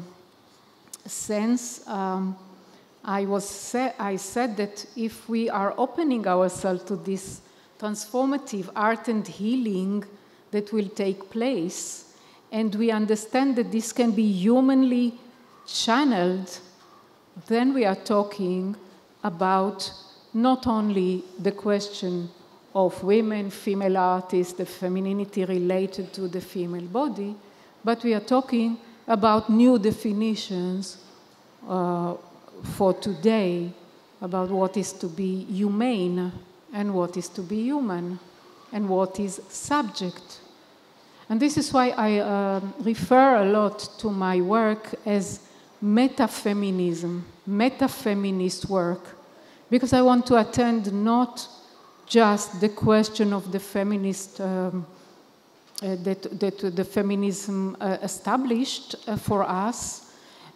sense, I said that if we are opening ourselves to this transformative art and healing that will take place, and we understand that this can be humanly channeled, then we are talking about not only the question of women, female artists, the femininity related to the female body, but we are talking about new definitions for today about what is to be humane and what is to be human and what is subject. And this is why I refer a lot to my work as metafeminism, metafeminist work, because I want to attend not just the question of the feminist that the feminism established for us,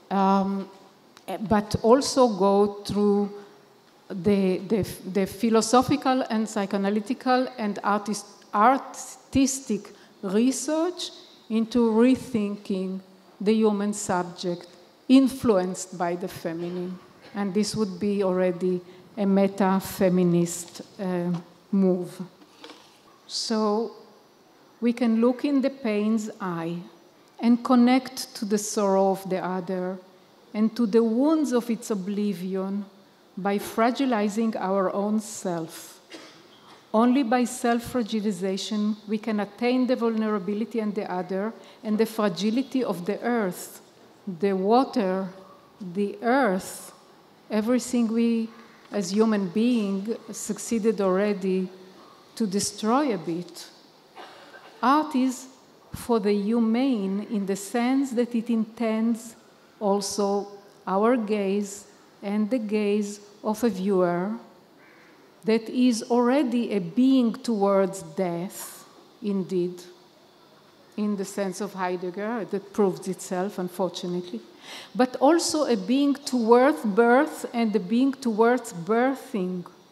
but also go through the philosophical and psychoanalytical and artistic research into rethinking the human subject influenced by the feminine. And this would be already a meta-feminist move. So we can look in the pain's eye and connect to the sorrow of the other and to the wounds of its oblivion by fragilizing our own self. Only by self-fragilization we can attain the vulnerability in the other and the fragility of the earth, the water, the earth, everything we as human beings succeeded already to destroy a bit. Art is for the humane in the sense that it intends also our gaze and the gaze of a viewer that is already a being towards death, indeed, in the sense of Heidegger, that proves itself, unfortunately, but also a being towards birth and a being towards birthing,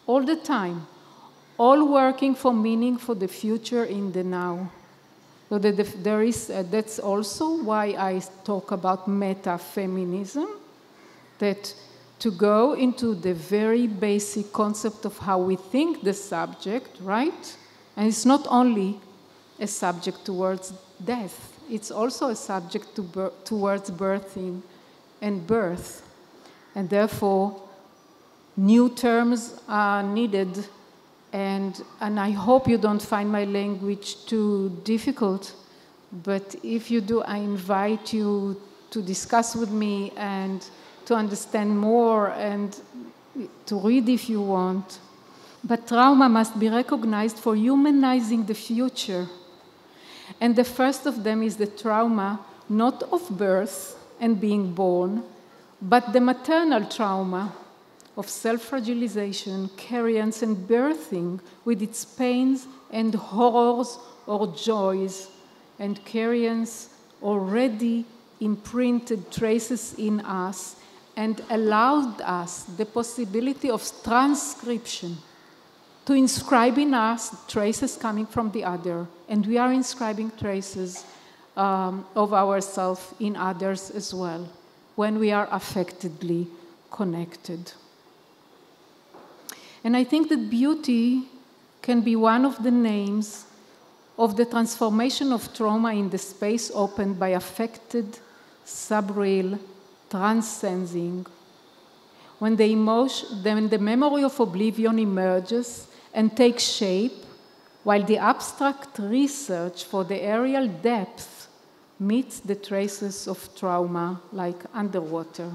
all the time, all working for meaning for the future in the now. So that's also why I talk about meta-feminism, that to go into the very basic concept of how we think the subject, right? And it's not only a subject towards death, it's also a subject towards birthing and birth. And therefore, new terms are needed, and I hope you don't find my language too difficult, but if you do, I invite you to discuss with me and to understand more and to read if you want. But trauma must be recognized for humanizing the future. And the first of them is the trauma, not of birth and being born, but the maternal trauma of self-fragilization, carriance, and birthing with its pains and horrors or joys, and carriance already imprinted traces in us and allowed us the possibility of transcription, to inscribe in us traces coming from the other. And we are inscribing traces of ourselves in others as well, when we are affectedly connected. And I think that beauty can be one of the names of the transformation of trauma in the space opened by affected, subreal, transcending. When the memory of oblivion emerges and takes shape, while the abstract research for the aerial depth meets the traces of trauma like underwater.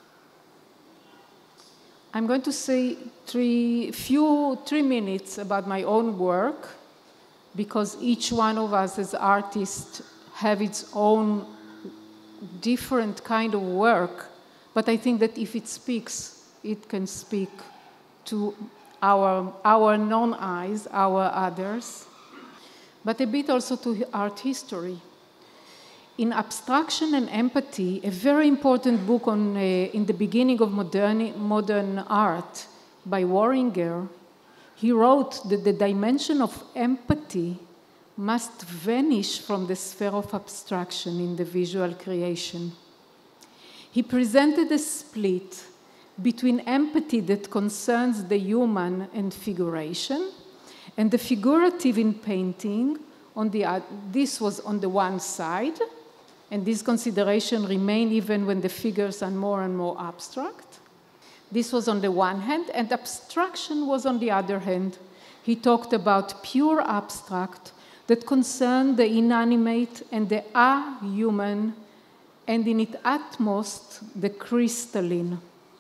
I'm going to say 3 minutes about my own work, because each one of us as artists have its own different kind of work. But I think that if it speaks, it can speak to our non-eyes, our others, but a bit also to art history. In Abstraction and Empathy, a very important book in the beginning of modern art by Warringer, he wrote that the dimension of empathy must vanish from the sphere of abstraction in the visual creation. He presented a split between empathy that concerns the human and figuration, and the figurative in painting. This was on the one side, and this consideration remained even when the figures are more and more abstract. This was on the one hand, and abstraction was on the other hand. He talked about pure abstract that concerned the inanimate and the a-human, and in its utmost, the crystalline.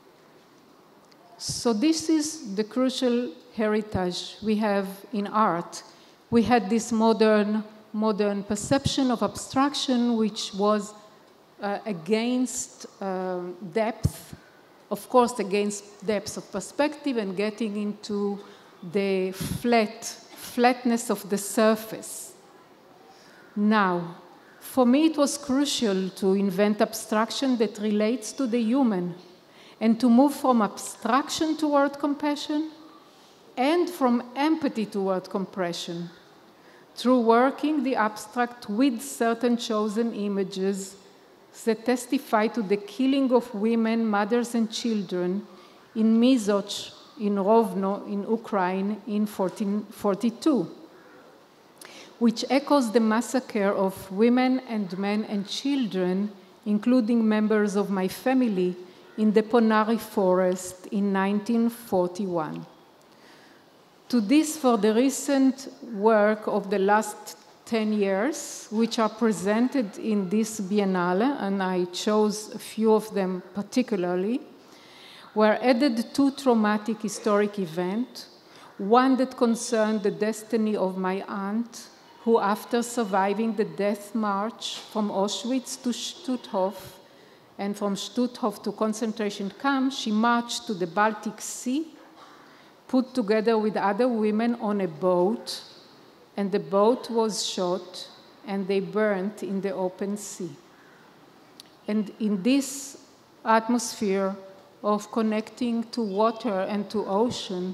So this is the crucial heritage we have in art. We had this modern perception of abstraction, which was against depth, of course against depth of perspective and getting into the flatness of the surface. Now, for me it was crucial to invent abstraction that relates to the human, and to move from abstraction toward compassion and from empathy toward compassion, through working the abstract with certain chosen images that testify to the killing of women, mothers, and children in Mizoch, in Rovno, in Ukraine, in 1442, which echoes the massacre of women and men and children, including members of my family, in the Ponari forest in 1941. To this, for the recent work of the last 10 years, which are presented in this Biennale, and I chose a few of them particularly, were added 2 traumatic historic events, one that concerned the destiny of my aunt, who, after surviving the death march from Auschwitz to Stutthof, and from Stutthof to concentration camp, she marched to the Baltic Sea, put together with other women on a boat, and the boat was shot, and they burnt in the open sea. And in this atmosphere of connecting to water and to ocean,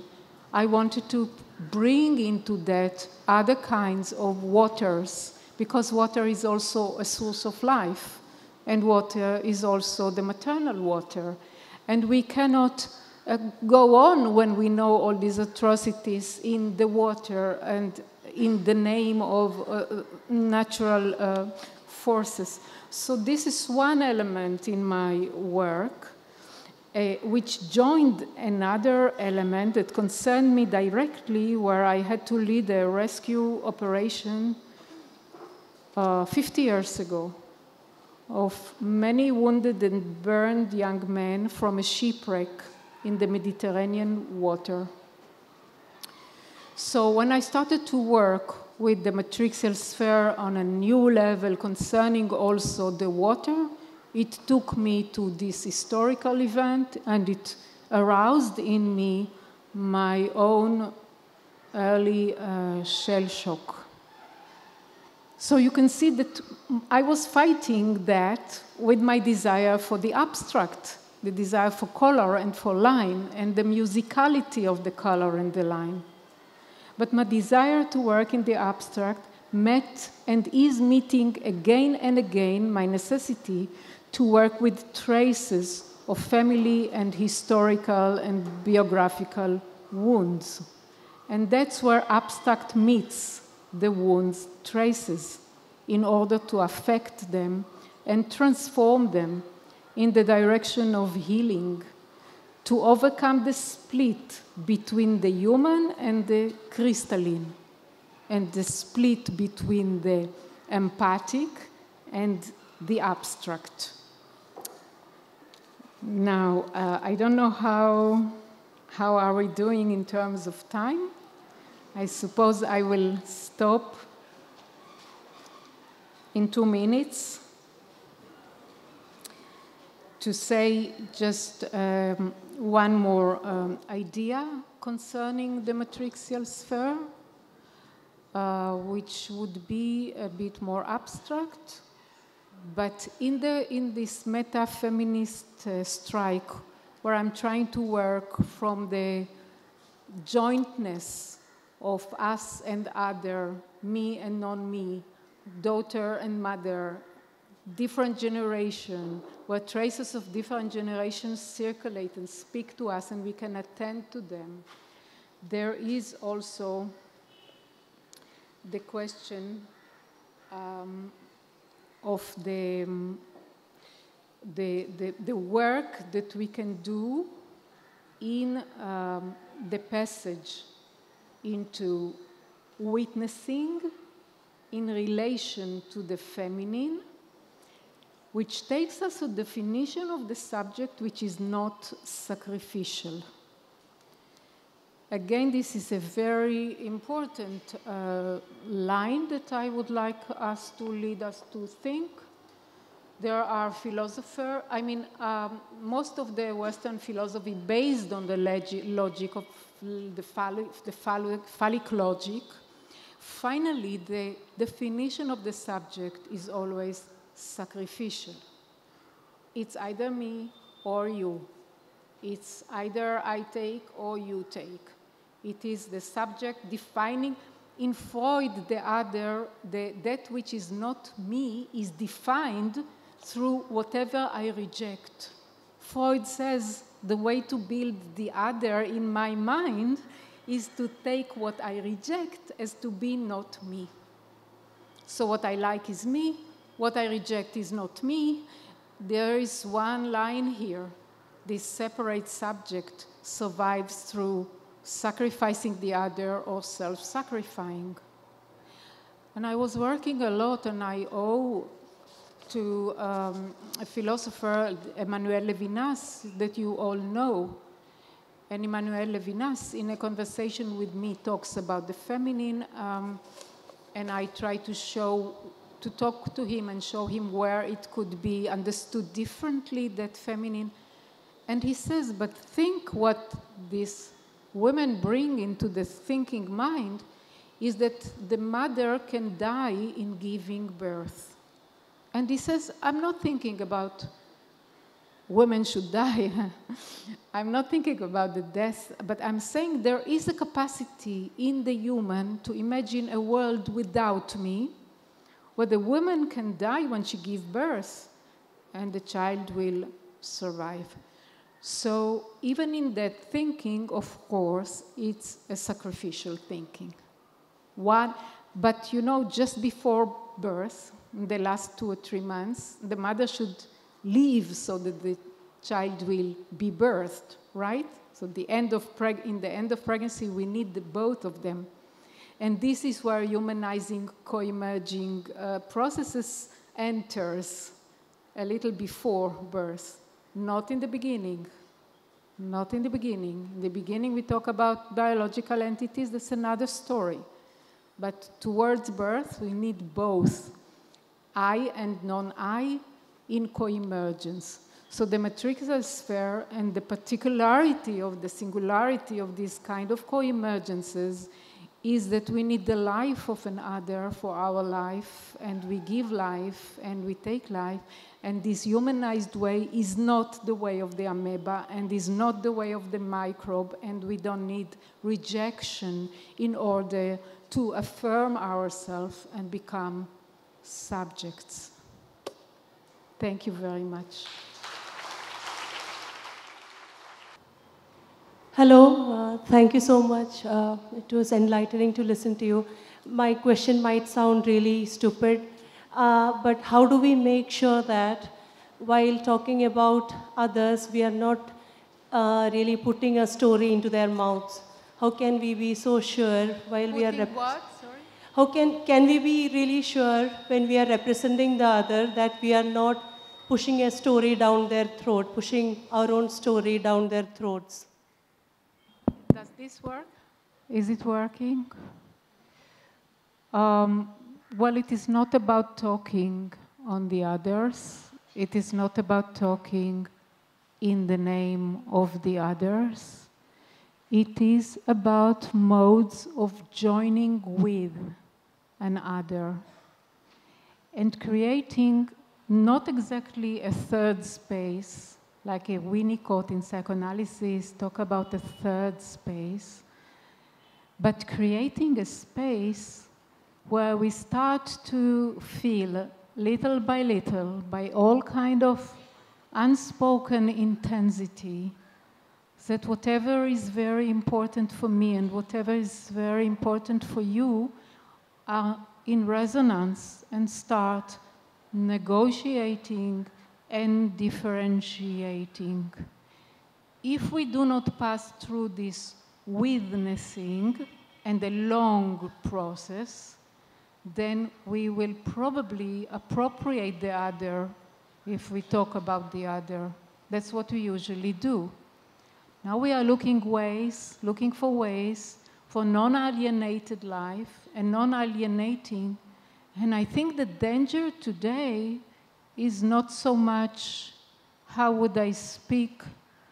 I wanted to bring into that other kinds of waters, because water is also a source of life, and water is also the maternal water. And we cannot go on when we know all these atrocities in the water and in the name of natural forces. So this is one element in my work, which joined another element that concerned me directly, where I had to lead a rescue operation 50 years ago of many wounded and burned young men from a shipwreck in the Mediterranean water. So when I started to work with the matrixial sphere on a new level concerning also the water, it took me to this historical event, and it aroused in me my own early shell shock. So you can see that I was fighting that with my desire for the abstract, the desire for color and for line, and the musicality of the color and the line. But my desire to work in the abstract met and is meeting again and again my necessity to work with traces of family and historical and biographical wounds. And that's where abstract meets the wounds' traces in order to affect them and transform them in the direction of healing, to overcome the split between the human and the crystalline, and the split between the empathic and the abstract. Now, I don't know how are we doing in terms of time. I suppose I will stop in 2 minutes to say just one more idea concerning the matrixial sphere, which would be a bit more abstract. But in this meta-feminist strike, where I'm trying to work from the jointness of us and other, me and non-me, daughter and mother, different generation, where traces of different generations circulate and speak to us and we can attend to them, there is also the question of the work that we can do in the passage into witnessing in relation to the feminine, which takes us to the definition of the subject which is not sacrificial. Again, this is a very important line that I would like us to lead us to think. There are philosophers, most of the Western philosophy based on the logic of the phallic logic. Finally, the definition of the subject is always sacrificial. It's either me or you. It's either I take or you take. It is the subject defining. In Freud, the other, that which is not me is defined through whatever I reject. Freud says the way to build the other in my mind is to take what I reject as to be not me. So what I like is me, what I reject is not me. There is one line here. This separate subject survives through sacrificing the other or self-sacrificing. And I was working a lot, and I owe to a philosopher, Emmanuel Levinas, that you all know. And Emmanuel Levinas, in a conversation with me, talks about the feminine, and I try to talk to him and show him where it could be understood differently, that feminine. And he says, but think what these women bring into the thinking mind is that the mother can die in giving birth. And he says, I'm not thinking about women should die. I'm not thinking about the death, but I'm saying there is a capacity in the human to imagine a world without me, where the woman can die when she gives birth, and the child will survive. So even in that thinking, of course, it's a sacrificial thinking. But you know, just before birth, in the last 2 or 3 months, the mother should leave so that the child will be birthed, right? So in the end of pregnancy, we need both of them. And this is where humanizing, co-emerging processes enters a little before birth, not in the beginning. Not in the beginning. In the beginning, we talk about biological entities. That's another story. But towards birth, we need both I and non-I in co-emergence. So the matrixial sphere and the particularity of the singularity of these kind of co-emergences is that we need the life of another for our life, and we give life, and we take life, and this humanized way is not the way of the amoeba, and is not the way of the microbe, and we don't need rejection in order to affirm ourselves and become subjects. Thank you very much. Hello, thank you so much. It was enlightening to listen to you. My question might sound really stupid, but how do we make sure that while talking about others, we are not really putting a story into their mouths? How can we be so sure while we are... What? Sorry? How can we be really sure when we are representing the other that we are not pushing a story down their throat, pushing our own story down their throats? Does this work? Is it working? Well, it is not about talking on the others. It is not about talking in the name of the others. It is about modes of joining with an other and creating not exactly a third space, like a Winnicott in psychoanalysis talk about a third space, but creating a space where we start to feel little by all kind of unspoken intensity that whatever is very important for me and whatever is very important for you are in resonance and start negotiating and differentiating. If we do not pass through this witnessing and a long process, then we will probably appropriate the other if we talk about the other. That's what we usually do. Now we are looking for ways for non-alienated life and non-alienating. And I think the danger today is not so much how would I speak.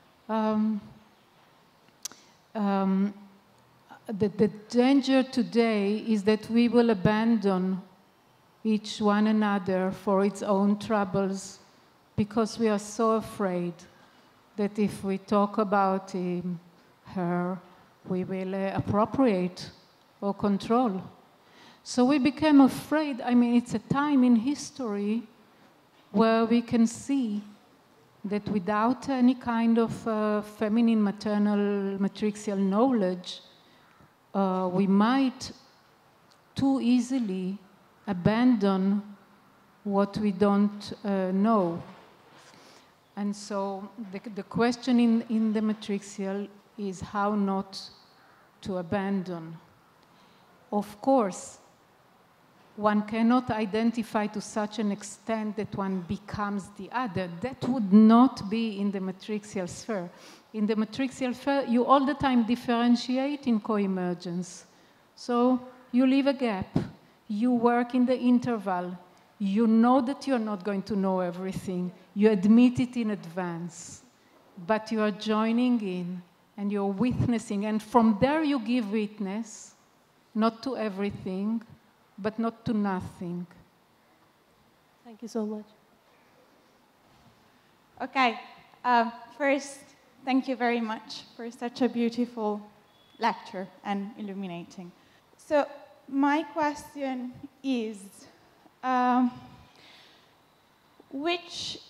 The danger today is that we will abandon each one another for its own troubles because we are so afraid that if we talk about him, her, we will appropriate or control. So we became afraid. I mean, it's a time in history where we can see that without any kind of feminine, maternal, matrixial knowledge, we might too easily abandon what we don't know. And so the question in the matrixial is how not to abandon. Of course, one cannot identify to such an extent that one becomes the other. That would not be in the matrixial sphere. In the matrixial sphere, you all the time differentiate in co-emergence. So you leave a gap. You work in the interval. You know that you're not going to know everything. You admit it in advance. But you are joining in, and you're witnessing. And from there you give witness, not to everything, but not to nothing. Thank you so much. Okay, First, thank you very much for such a beautiful lecture and illuminating. So my question is, which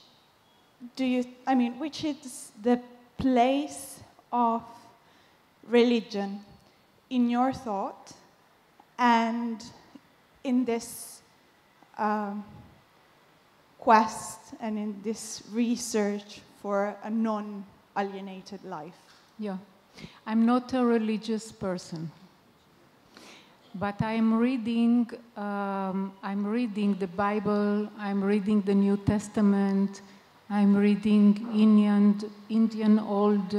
is the place of religion in your thought and in this quest and in this research for a non-alienated life? Yeah, I'm not a religious person, but I'm reading the Bible, I'm reading the New Testament, I'm reading Indian old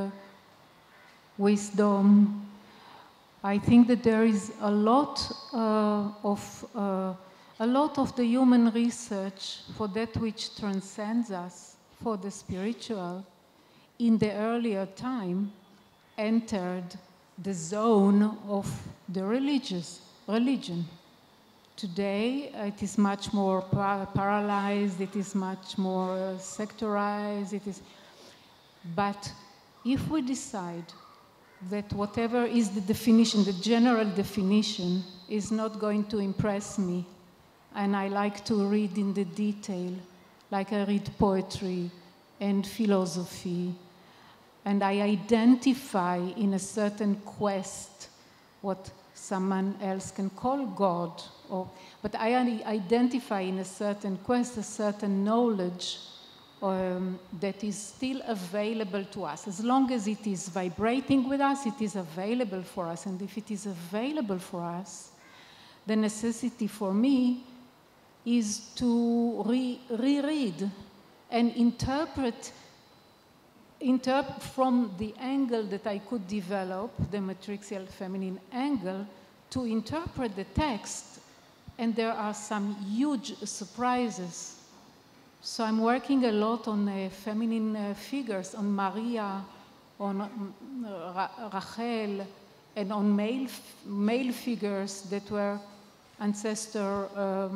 wisdom. I think that there is a lot of the human research for that which transcends us, for the spiritual, in the earlier time, entered the zone of the religion. Today, it is much more paralyzed, it is much more sectorized, but if we decide that whatever is the definition, the general definition, is not going to impress me, and I like to read in the detail, like I read poetry and philosophy, and I identify in a certain quest what someone else can call God, but I identify in a certain quest, a certain knowledge that is still available to us. As long as it is vibrating with us, it is available for us. And if it is available for us, the necessity for me is to reread and interpret from the angle that I could develop, the matrixial feminine angle, to interpret the text. And there are some huge surprises. So I'm working a lot on feminine figures, on Maria, on Rachel, and on male figures that were ancestor.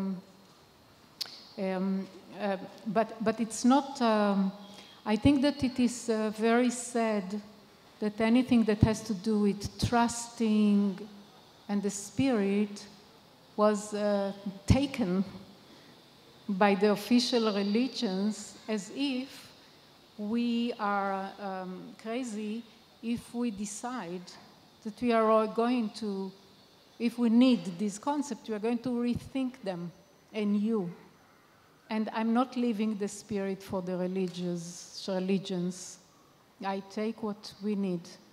But it's not. I think that it is very sad that anything that has to do with trusting and the spirit was taken by the official religions, as if we are crazy if we decide that we are all going to, if we need these concepts, we are going to rethink them anew. And I'm not leaving the spirit for the religions. I take what we need.